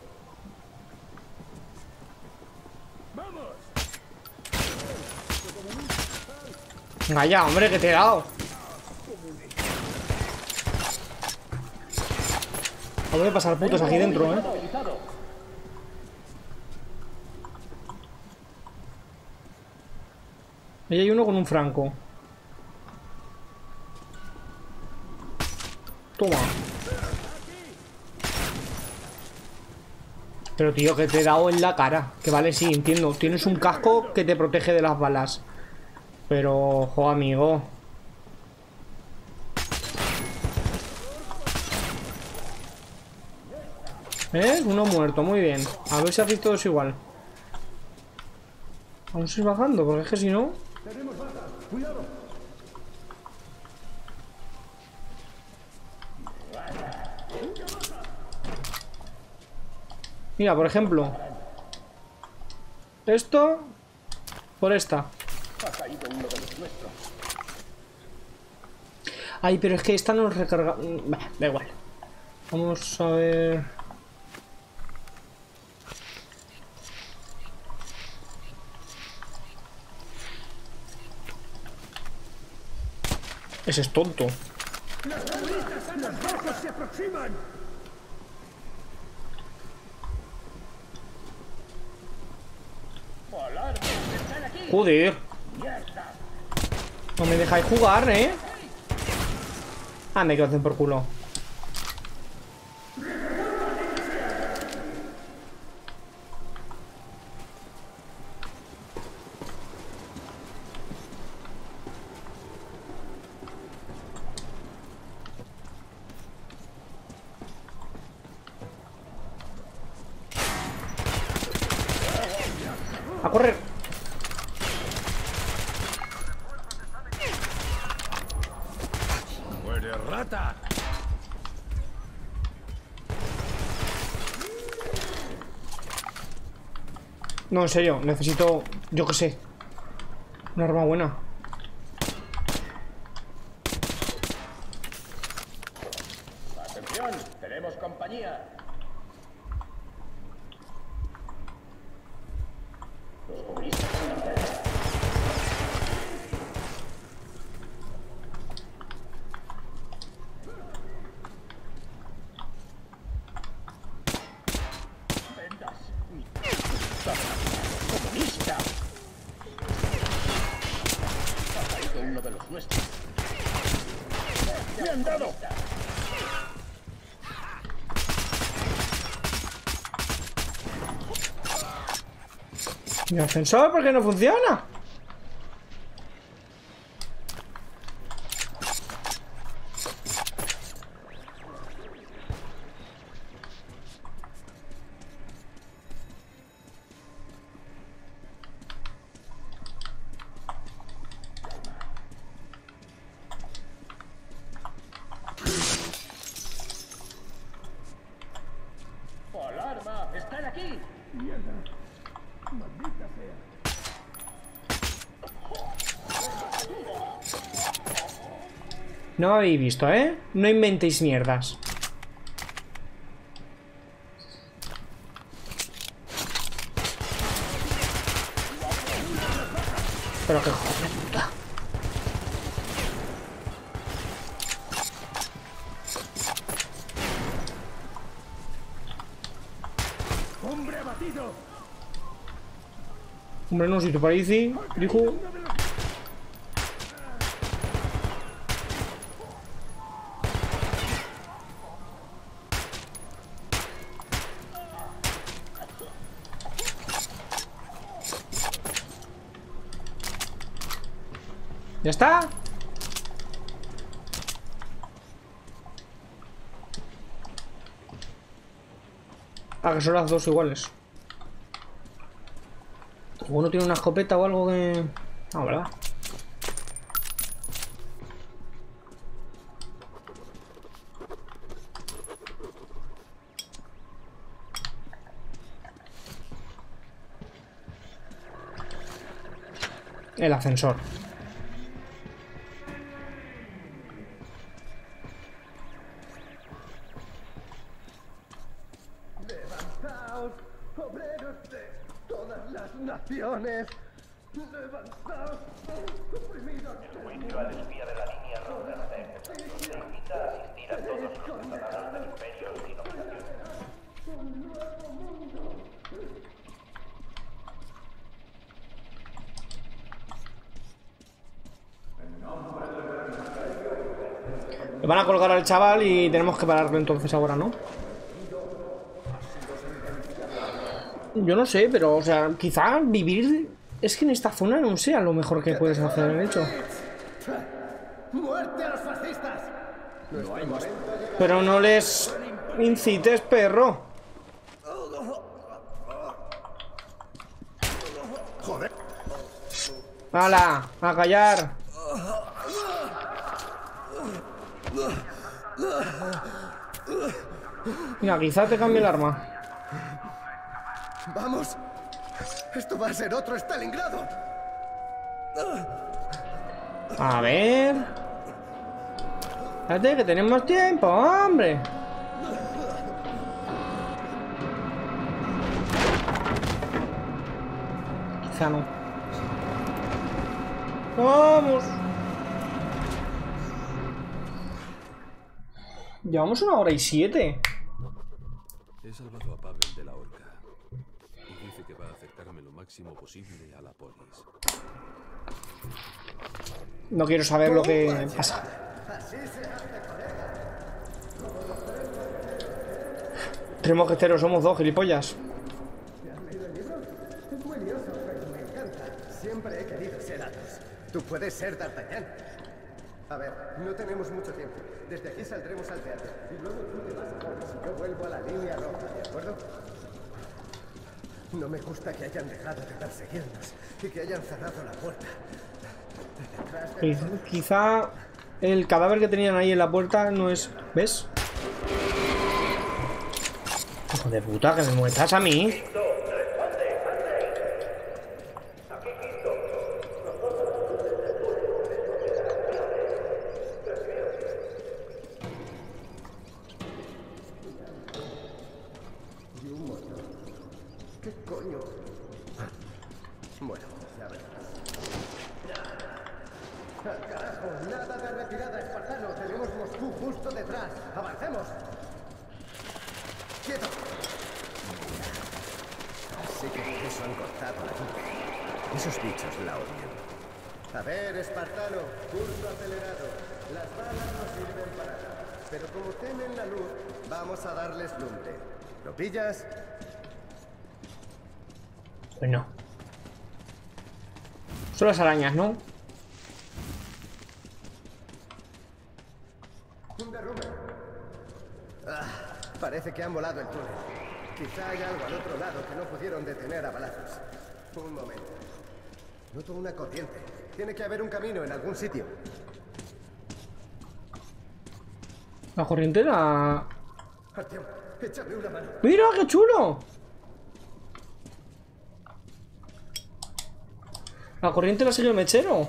¡Vamos! Venga ya, hombre, que te he dado. Voy a pasar putos aquí dentro, eh. Ahí hay uno con un franco. Toma. Pero tío, que te he dado en la cara. Que vale, sí, entiendo. Tienes un casco que te protege de las balas. Pero, jo, amigo. ¿Eh? Uno muerto, muy bien. A ver si hacéis todos igual. Vamos a ir bajando, porque es que si no... Tenemos balas. Cuidado. Mira, por ejemplo, esto por esta. Ha caído uno de los nuestros. Ay, pero es que esta no nos recarga... Bah, da igual. Vamos a ver... Ese es tonto. ¡Las terroristas, los barcos se aproximan! Joder. No me dejáis jugar, ¿eh? Ah, me quedo por culo. A correr. ¡Muere, rata! No, en serio, necesito, yo qué sé, una arma buena. ¡Atención! ¡Tenemos compañía! Los comunistas son la guerra. ¡Vendas! ¡Comunista! Ha caído uno de los nuestros. ¡Me han dado! ¿Mi ascensor por qué no funciona? ¡Alarma! ¡Están aquí! ¡Mierda! ¡Maldita sea! No me habéis visto, ¿eh? No inventéis mierdas. Pero que joder de puta. ¡Hombre abatido! Hombre, no, si te parece, dijo... ¿Ya está? Ah, que son las dos iguales. ¿Uno tiene una escopeta o algo que...? Ah, ¿verdad? El ascensor. Levantaos, obreros de todas las naciones. Levantaos, oprimidos. El juicio al espía de la línea roja se invita a asistir a todos los ciudadanos del imperio sin objeciones. Un nuevo mundo. Le van a colgar al chaval y tenemos que pararlo entonces ahora, ¿no? Yo no sé, pero, o sea, quizá vivir... Es que en esta zona no sé a lo mejor que puedes hacer, de hecho. ¡Muerte a los fascistas! No hay más. Pero no les incites, perro. Joder. ¡Hala! ¡A callar! Mira, quizá te cambie el arma. ¡Vamos! ¡Esto va a ser otro Stalingrado! A ver... Espérate, que tenemos tiempo, hombre. Quizá no. ¡Vamos! Llevamos una hora y siete. He salvado a Pavel de la horca. Y dice que va a acercarme lo máximo posible a la polis. No quiero saber lo que pasa. Tres mosqueteros, somos dos, gilipollas. Es curioso, pero me encanta. Siempre he querido ser Athos. Tú puedes ser D'Artagnan. A ver, no tenemos mucho tiempo. Desde aquí saldremos al teatro. Y luego tú te vas a Boris y yo vuelvo a la línea roja, ¿de acuerdo? No me gusta que hayan dejado de perseguirnos y que hayan cerrado la puerta. Detrás de Quizá, quizá el cadáver que tenían ahí en la puerta no es... ¿Ves? Hijo de puta, que me muestras a mí. ¿Qué coño? Bueno, ya verás. ¡Al carajo! ¡Nada de retirada, espartano! Tenemos Moscú justo detrás. ¡Avancemos! ¡Quieto! Así que por eso han cortado la luz. Esos bichos la odian. A ver, espartano, curso acelerado. Las balas no sirven para nada. Pero como temen la luz, vamos a darles lumbre. ¿Lo pillas? Pues no. Son las arañas, ¿no? Un derrumbe. Ah, parece que han volado el túnel. Quizá haya algo al otro lado que no pudieron detener a balazos. Un momento. Noto una corriente. Tiene que haber un camino en algún sitio. La corriente la... Artyom, échame una mano. ¡Mira, qué chulo! La corriente la sigue el mechero.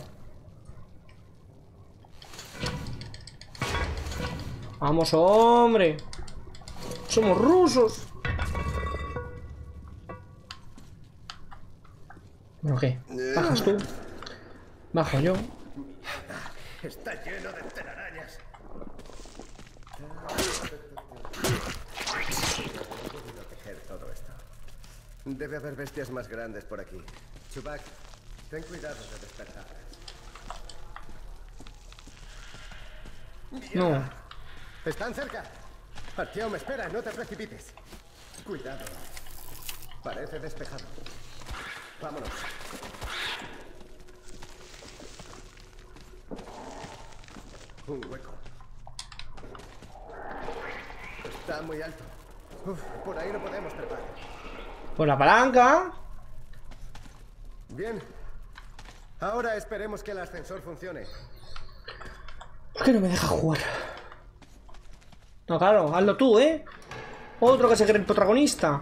Vamos, hombre. Somos rusos. ¿Bueno qué? ¿Bajas tú? Bajo yo. Está lleno de telarañas. Puedo proteger todo esto. Debe haber bestias más grandes por aquí. Chubak, ten cuidado de despertarlas. No. ¡Están cerca! Artyom, espera, no te precipites. Cuidado. Parece despejado. Vámonos. Un hueco. Está muy alto. Uf, por ahí no podemos trepar. Por la palanca. Bien. Ahora esperemos que el ascensor funcione. ¿Por qué no me deja jugar? No, claro, hazlo tú, ¿eh? Otro que se cree el protagonista.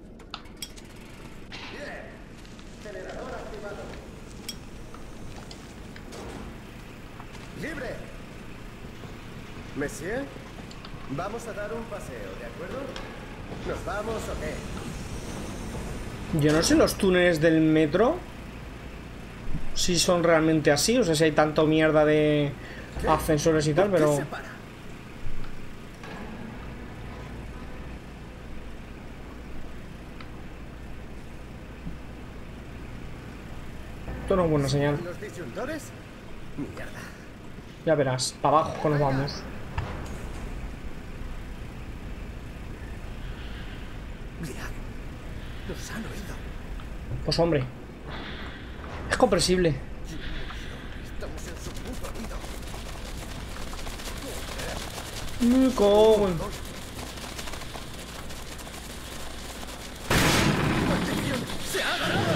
¡Libre! Monsieur, vamos a dar un paseo, ¿de acuerdo? ¿Nos vamos o qué? Yo no sé los túneles del metro si son realmente así, o sea, si hay tanto mierda de ascensores y tal, pero... Esto no es buena señal. ¿Los disyuntores? Mierda. Ya verás, para abajo que nos vamos. Nos han oído. Pues hombre, es comprensible. Estamos en su puto Me oído. cago en... ¡Se ha agarrado!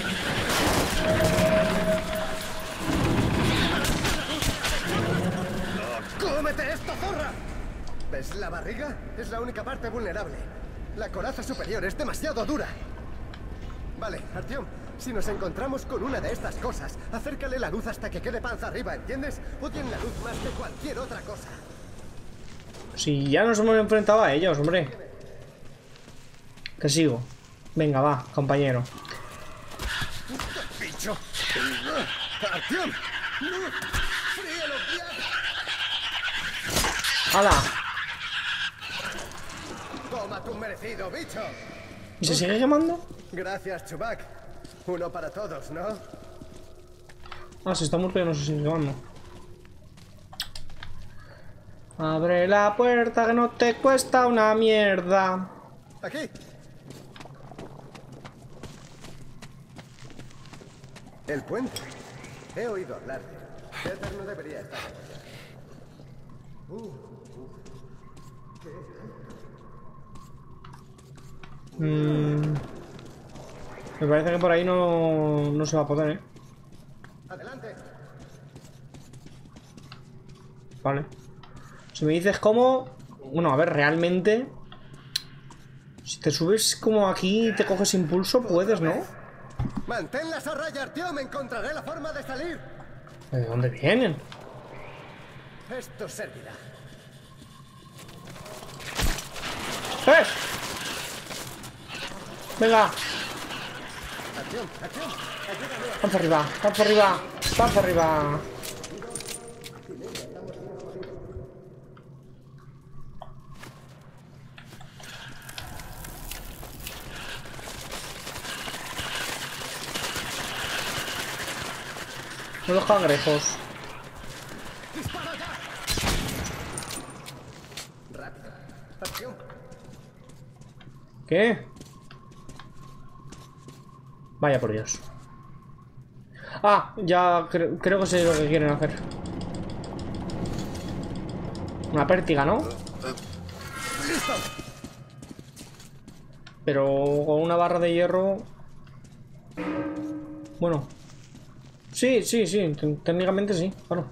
¡Cómete esto, zorra! ¿Ves la barriga? Es la única parte vulnerable. La coraza superior es demasiado dura. Vale, Artyom, si nos encontramos con una de estas cosas, acércale la luz hasta que quede panza arriba, ¿entiendes? Odian la luz más que cualquier otra cosa. Si ya nos hemos enfrentado a ellos, hombre. Que sigo. Venga, va, compañero. ¡Bicho! ¡Artyom! ¡No! ¡Fríelo bien! ¡Hala! ¡Toma tu merecido, bicho! ¿Y se sigue quemando? Gracias, Chubak. Uno para todos, ¿no? Ah, si está muerto ya no se sigue quemando. Abre la puerta que no te cuesta una mierda. Aquí. El puente. He oído hablar de él. Peter no debería estar. Uh, uh. Mm, me parece que por ahí no, no se va a poder, ¿eh? Adelante. Vale. Si me dices cómo... Bueno, a ver, realmente... Si te subes como aquí y te coges impulso, puedes, ¿no? Manténlas a raya, Artyom. Encontraré la forma de salir. ¿De dónde vienen? Esto servirá. ¡Eh! Venga. Artyom, Artyom, ayúdame. Panza arriba, panza arriba, panza arriba. Los cangrejos. ¡Dispara ya! Rápido. Artyom. ¿Qué? Vaya por Dios. Ah, ya cre creo que sé lo que quieren hacer. Una pértiga, ¿no? ¡Listo! Pero con una barra de hierro... Bueno. Sí, sí, sí. Técnicamente sí, claro.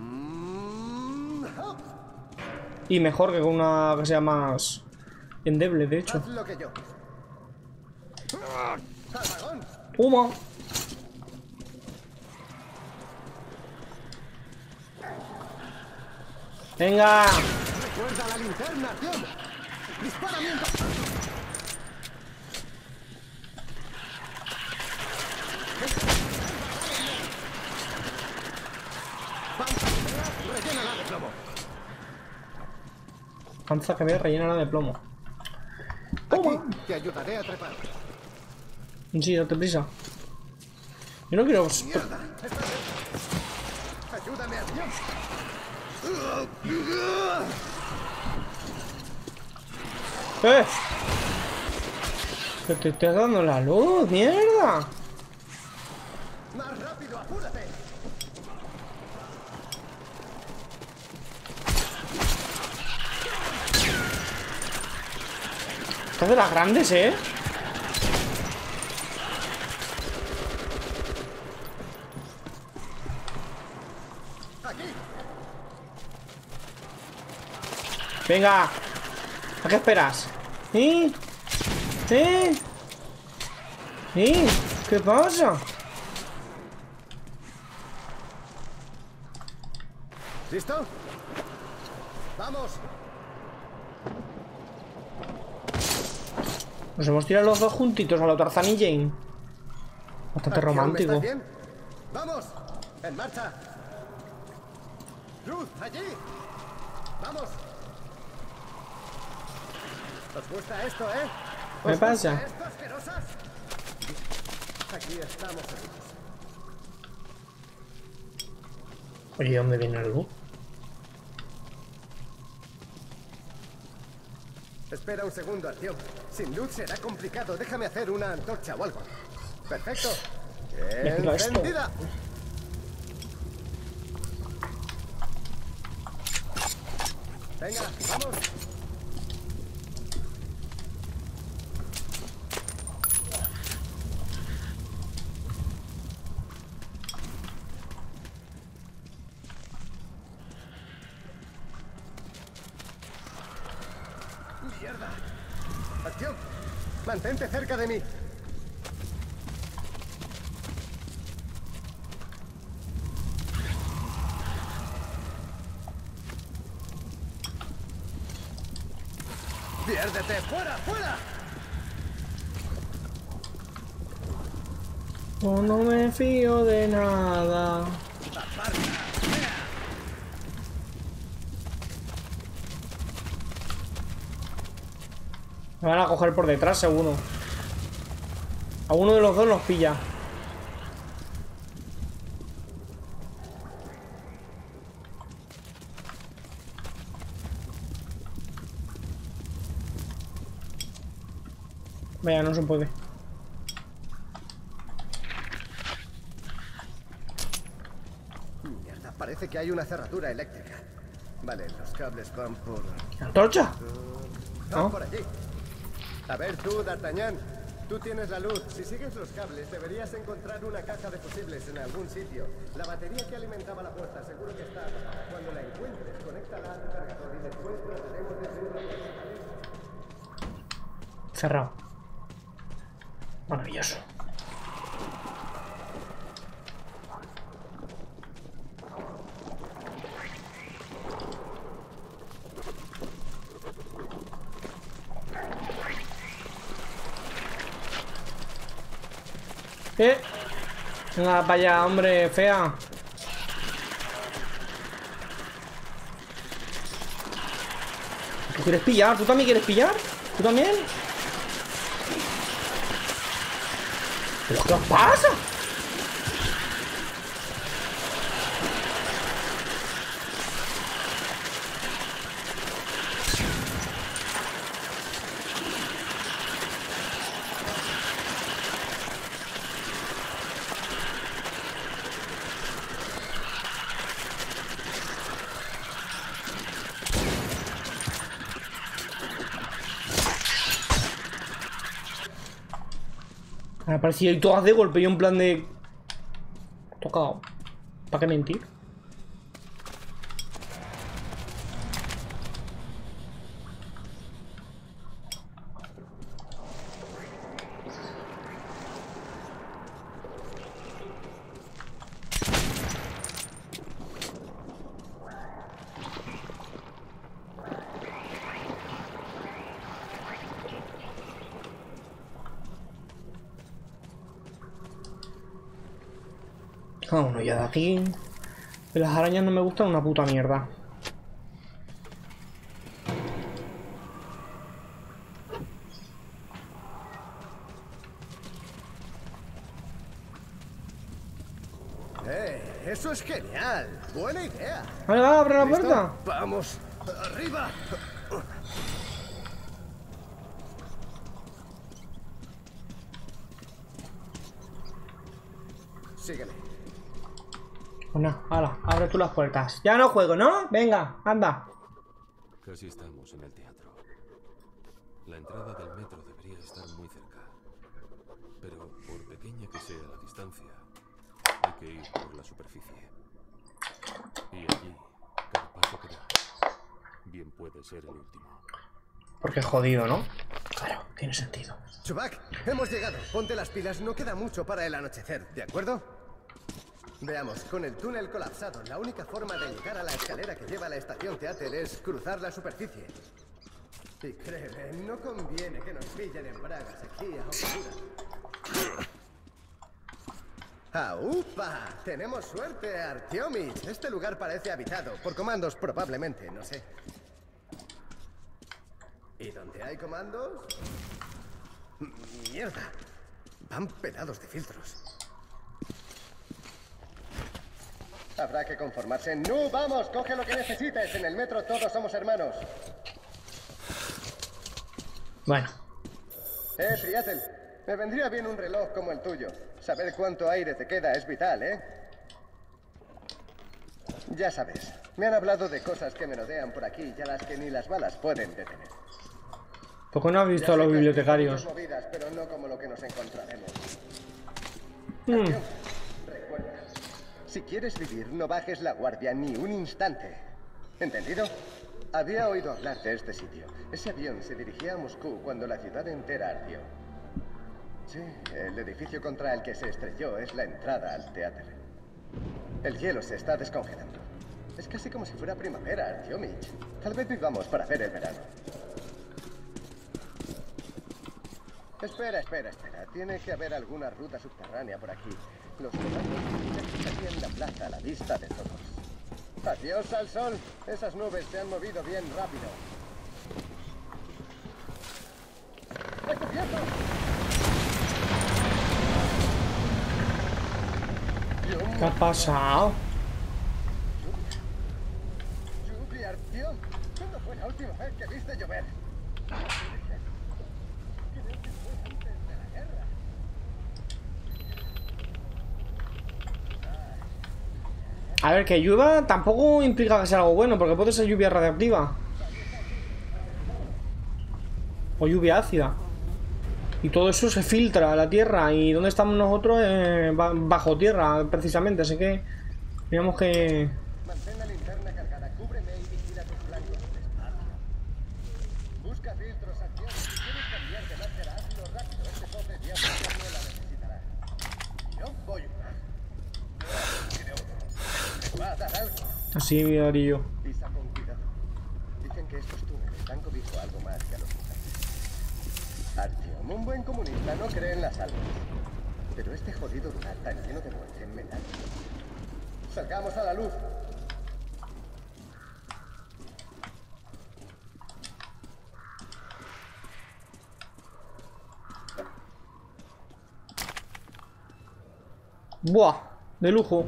Y mejor que con una que sea más endeble, de hecho. Haz lo que yo. ¡Puma! ¡Venga! Recuerda la linterna, Artyom. Dispara mientras. Rellénala de plomo. Panza que ve, rellena de plomo. Aquí te ayudaré a trepar. Sí, date prisa. Yo no quiero... Mierda. Ayúdame, Artyom. ¡Eh! Que te estás dando la luz, mierda. Más rápido, apúrate. Esta es de las grandes, ¿eh? Venga. ¿A qué esperas? ¿Eh? ¿Eh? ¿Eh? ¿Qué pasa? ¿Listo? ¡Vamos! Nos hemos tirado los dos juntitos a la Tarzán y Jane. Bastante romántico. ¿Estás bien? ¡Vamos! ¡En marcha! ¡Ruth, allí! ¡Vamos! ¿Os gusta esto, eh? ¿Qué pasa? ¿Esto, asquerosas? Aquí estamos seguros. Oye, ¿dónde viene la luz? Espera un segundo, Artyom. Sin luz será complicado. Déjame hacer una antorcha o algo. Perfecto. Encendida. Venga, vamos. Mierda. Artyom, mantente cerca de mí. ¡Piérdete! ¡Fuera! ¡Fuera! Oh, no me fío de nada. Me van a coger por detrás, seguro. A uno de los dos nos pilla. Vaya, no se puede. Mierda, parece que hay una cerradura eléctrica. Vale, los cables van por... ¿Antorcha? Van ¿No? por allí. A ver tú, D'Artagnan. Tú tienes la luz. Si sigues los cables, deberías encontrar una caja de fusibles en algún sitio. La batería que alimentaba la puerta seguro que está. Cuando la encuentres, conéctala a tu cargador y después trataremos de hacer una... Cerrado. Maravilloso. ¿Eh? Venga, para allá, hombre, fea. ¿Tú quieres pillar? ¿Tú también quieres pillar? ¿Tú también? ¿Pero qué os pasa? Me ha parecido y todas de golpe y en plan de... Tocado. ¿Para qué mentir? Vámonos ya de aquí. Las arañas no me gustan una puta mierda. ¡Eh! ¡Eso es genial! ¡Buena idea! Vale, va, abre la ¿Listo? puerta. ¡Vamos! ¡Arriba! Síguele. Pues nada, hala, abre tú las puertas. Ya no juego, ¿no? Venga, anda. Casi estamos en el teatro. La entrada del metro debería estar muy cerca. Pero por pequeña que sea la distancia, hay que ir por la superficie. Y allí, cada paso que das, bien puede ser el último. Porque es jodido, ¿no? Claro, tiene sentido. Chubak, hemos llegado. Ponte las pilas, no queda mucho para el anochecer, ¿de acuerdo? Veamos, con el túnel colapsado, la única forma de llegar a la escalera que lleva a la estación Teater es cruzar la superficie. Y créeme, no conviene que nos pillen en bragas aquí a oscuras. ¡Aupa! Tenemos suerte, Artyomich. Este lugar parece habitado, por comandos probablemente, no sé. ¿Y dónde hay comandos? ¡Mierda! Van pedados de filtros. Habrá que conformarse. ¡No, vamos! Coge lo que necesites. En el metro todos somos hermanos. Bueno. Eh, Triatel. Me vendría bien un reloj como el tuyo. Saber cuánto aire te queda es vital, ¿eh? Ya sabes. Me han hablado de cosas que merodean por aquí y a las que ni las balas pueden detener. ¿Por qué no has visto a los bibliotecarios? Movidas, pero no como lo que nos encontraremos. Hmm. Recuerda, si quieres vivir, no bajes la guardia ni un instante. ¿Entendido? Había oído hablar de este sitio. Ese avión se dirigía a Moscú cuando la ciudad entera ardió. Sí, el edificio contra el que se estrelló es la entrada al teatro. El hielo se está descongelando. Es casi como si fuera primavera, Artyomich. Tal vez vivamos para ver el verano. Espera, espera, espera. Tiene que haber alguna ruta subterránea por aquí. Los comandos ya en la plaza a la vista de todos. Adiós al sol. Esas nubes se han movido bien rápido. ¡Descubierto! ¿Qué ha pasado? Lluvia, Artyom. ¿Cuándo fue la última vez que viste llover? A ver, que llueva tampoco implica que sea algo bueno, porque puede ser lluvia radiactiva. O lluvia ácida. Y todo eso se filtra a la tierra. ¿Y dónde estamos nosotros? Eh, bajo tierra, precisamente. Así que, digamos que... Mantén la linterna cargada, cúbreme y vigila tus blancos despacio. Busca filtros, acción. Si quieres cambiar de máscara, hazlo rápido. Este pobre diablo no la necesitará. Yo voy a... ¿Me va a dar algo? Así me haría yo. Pisa con cuidado. Dicen que estos túneles dan cobijo a algo más que a los mutantes. Artyom, un buen comunista, no cree en las almas. Pero este jodido lugar tan lleno de muerte me da. Salgamos a la luz. Buah, de lujo.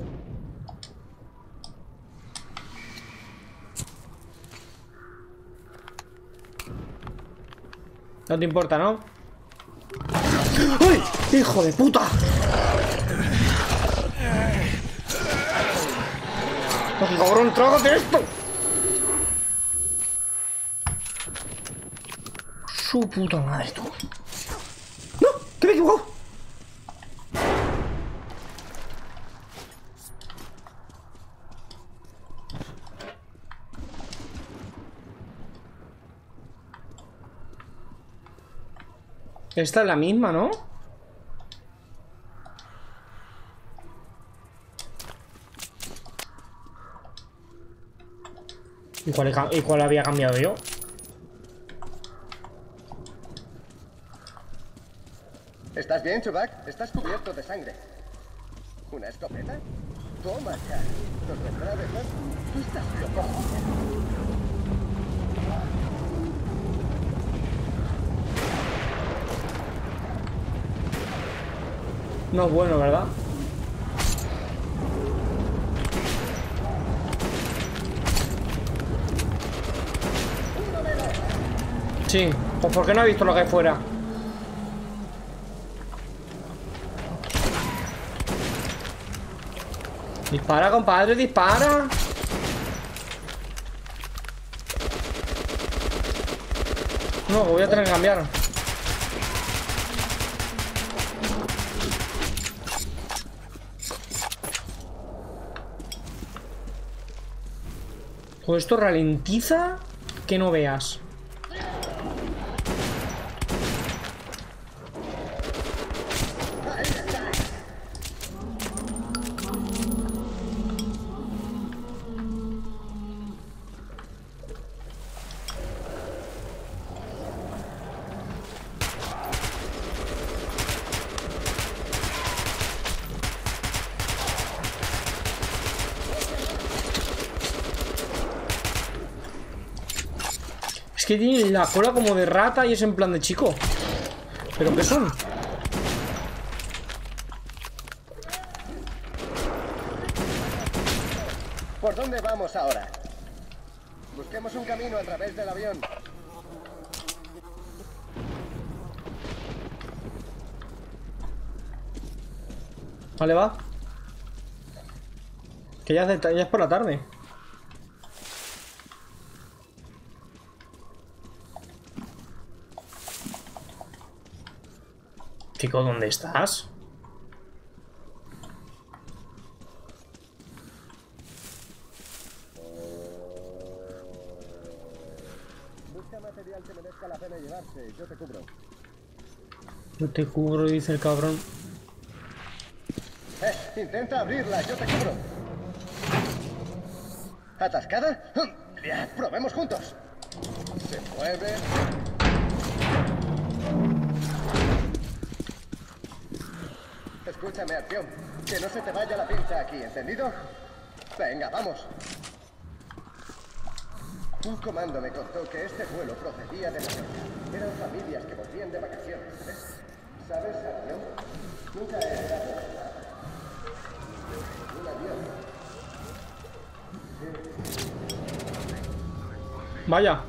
No te importa, ¿no? ¡Uy! ¡Hijo de puta! ¡Oh, cabrón, trágate esto! Su puta madre, tú. ¡No! ¡Que me he equivocado! Esta es la misma, ¿no? ¿Y cuál, he, ¿Y cuál había cambiado yo? ¿Estás bien, Chubak? Estás cubierto de sangre. ¿Una escopeta? Toma ya. ¿Nos vendrá de más? Tú estás loco. No es bueno, ¿verdad? Sí, pues ¿por qué no he visto lo que hay fuera? Dispara, compadre, dispara. No, voy a tener que cambiar. Todo esto ralentiza que no veas. Es que tienen la cola como de rata y es en plan de chico. ¿Pero qué son? ¿Por dónde vamos ahora? Busquemos un camino a través del avión. Vale, va. Que ya es, de, ya es por la tarde. Chico, ¿dónde estás? Busca material que merezca la pena llevarse. Yo te cubro. Yo te cubro, dice el cabrón. Eh, intenta abrirla. Yo te cubro. ¿Atascada? Ya, probemos juntos. Se mueve. Escúchame, Artyom. Que no se te vaya la pinza aquí, ¿entendido? Venga, vamos. Un comando me contó que este vuelo procedía de Mallorca. Eran familias que volvían de vacaciones. ¿Sabes, Artyom? Nunca he estado en un avión. Vaya.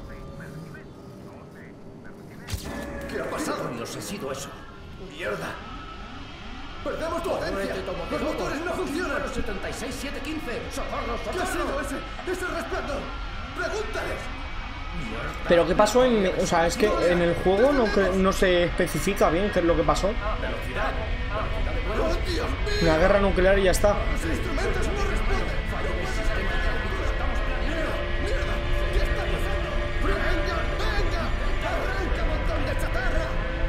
¿Qué ha pasado? Dios, ha sido eso. ¡Mierda! ¡Perdemos potencia! ¡Los motores no funcionan! setenta y seis siete quince. ¡Socorro, socorro! ¿Qué ha sido ese? ¡Ese resplandor! ¡Pregúntales! Pero ¿qué pasó en...? O sea, es que en el juego no, no se especifica bien qué es lo que pasó. Velocidad. ¡Oh, Dios mío! Una guerra nuclear y ya está. ¡Los instrumentos no responden! ¡Fallo del sistema hidráulico! ¡Estamos perdiendo! ¡Mierda! ¿Qué está pasando? ¡Venga, venga! ¡Arranca, montón de chatarra!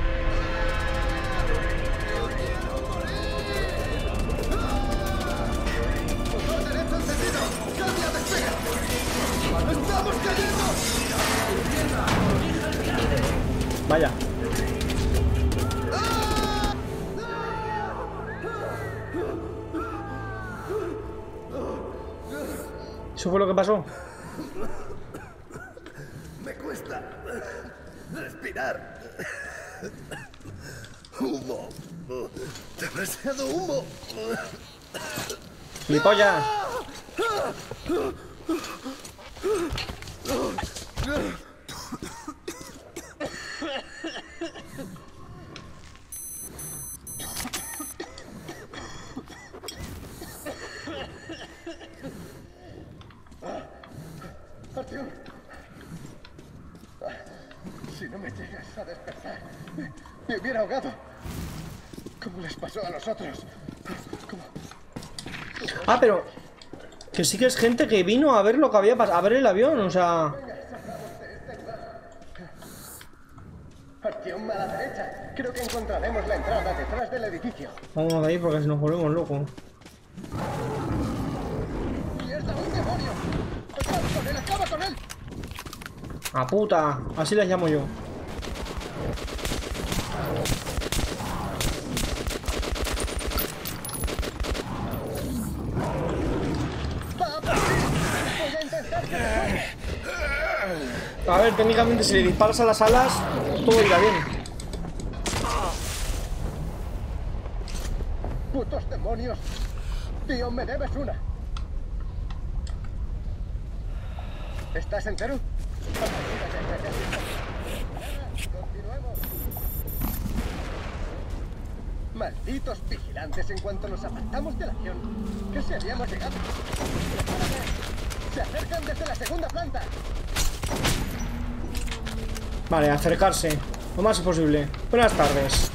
¡Yo quiero morir! ¡Motor derecho encendido! ¡Cambia, despega! ¡Estamos cayendo! Vaya. ¿Eso fue lo que pasó? Me cuesta respirar. Humo. Demasiado humo. ¡Gilipollas! Artyom. Si no me llegas a despertar, me hubiera ahogado. ¿Cómo les pasó a los otros? ¿Cómo? Ah, pero... Que sí que es gente que vino a ver lo que había pasado. A ver el avión, o sea... Artyom, a la derecha. Creo que encontraremos la entrada detrás del edificio. Vamos de ahí porque si nos volvemos locos. ¡Mierda, un demonio! ¡Acaba con él! ¡Acaba con él! ¡A puta! Así las llamo yo. A ver, técnicamente si le disparas a las alas, todo irá bien. ¡Putos demonios! Tío, me debes una. ¿Estás entero? Continuemos. Malditos vigilantes, en cuanto nos apartamos del avión. ¿Qué si habíamos llegado? Se acercan desde la segunda planta. Vale, acercarse lo más posible. Buenas tardes.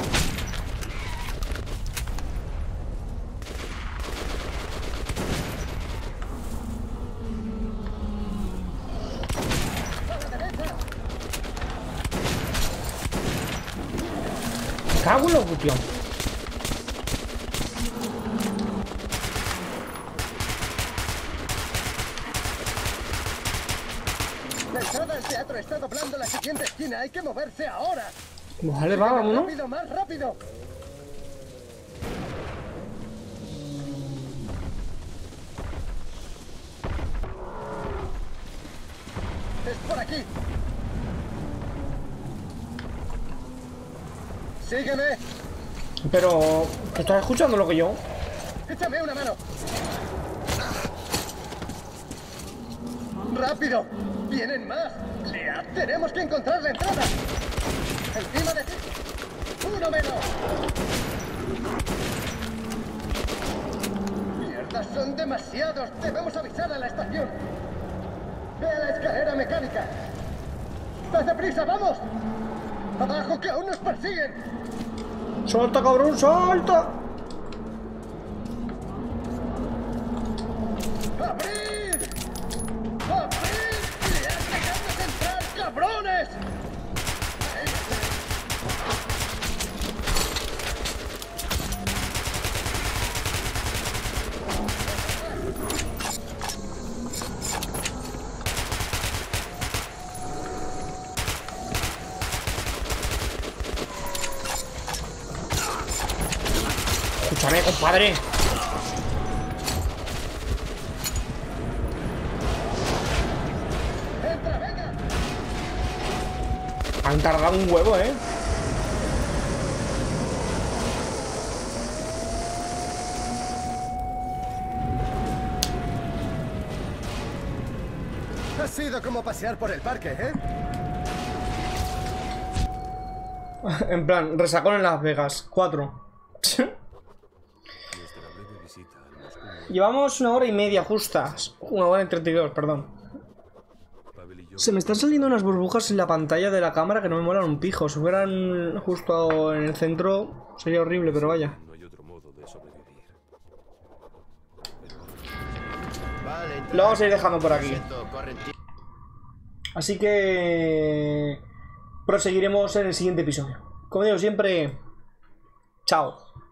Cago en la cuestión. La entrada del teatro está doblando la siguiente esquina. Hay que moverse ahora. Vale, va, vámonos. Rápido, más rápido. Es por aquí. Sígueme. Pero... ¿tú estás escuchando lo que yo? Échame una mano. ¡Rápido! ¡Vienen más! ¡Ya! ¡Tenemos que encontrar la entrada! ¡Encima de ti! ¡Uno menos! ¡Mierda! ¡Son demasiados! ¡Debemos avisar a la estación! ¡Ve a la escalera mecánica! ¡Date prisa! ¡Vamos! ¡Abajo, que aún nos persiguen! ¡Salta, cabrón! ¡Salta! ¡Abrid! ¡Abrid! ¡Ya dejadnos entrar, cabrones! Escúchame, compadre. ¡Entra, venga! Han tardado un huevo, ¿eh? Ha sido como pasear por el parque, ¿eh? En plan, resacón en Las Vegas. Cuatro. Llevamos una hora y media justas. Una hora y treinta y dos, perdón. Se me están saliendo unas burbujas en la pantalla de la cámara que no me molan un pijo. Si fueran justo en el centro sería horrible, pero vaya. Lo vamos a ir dejando por aquí. Así que... proseguiremos en el siguiente episodio. Como digo siempre... chao.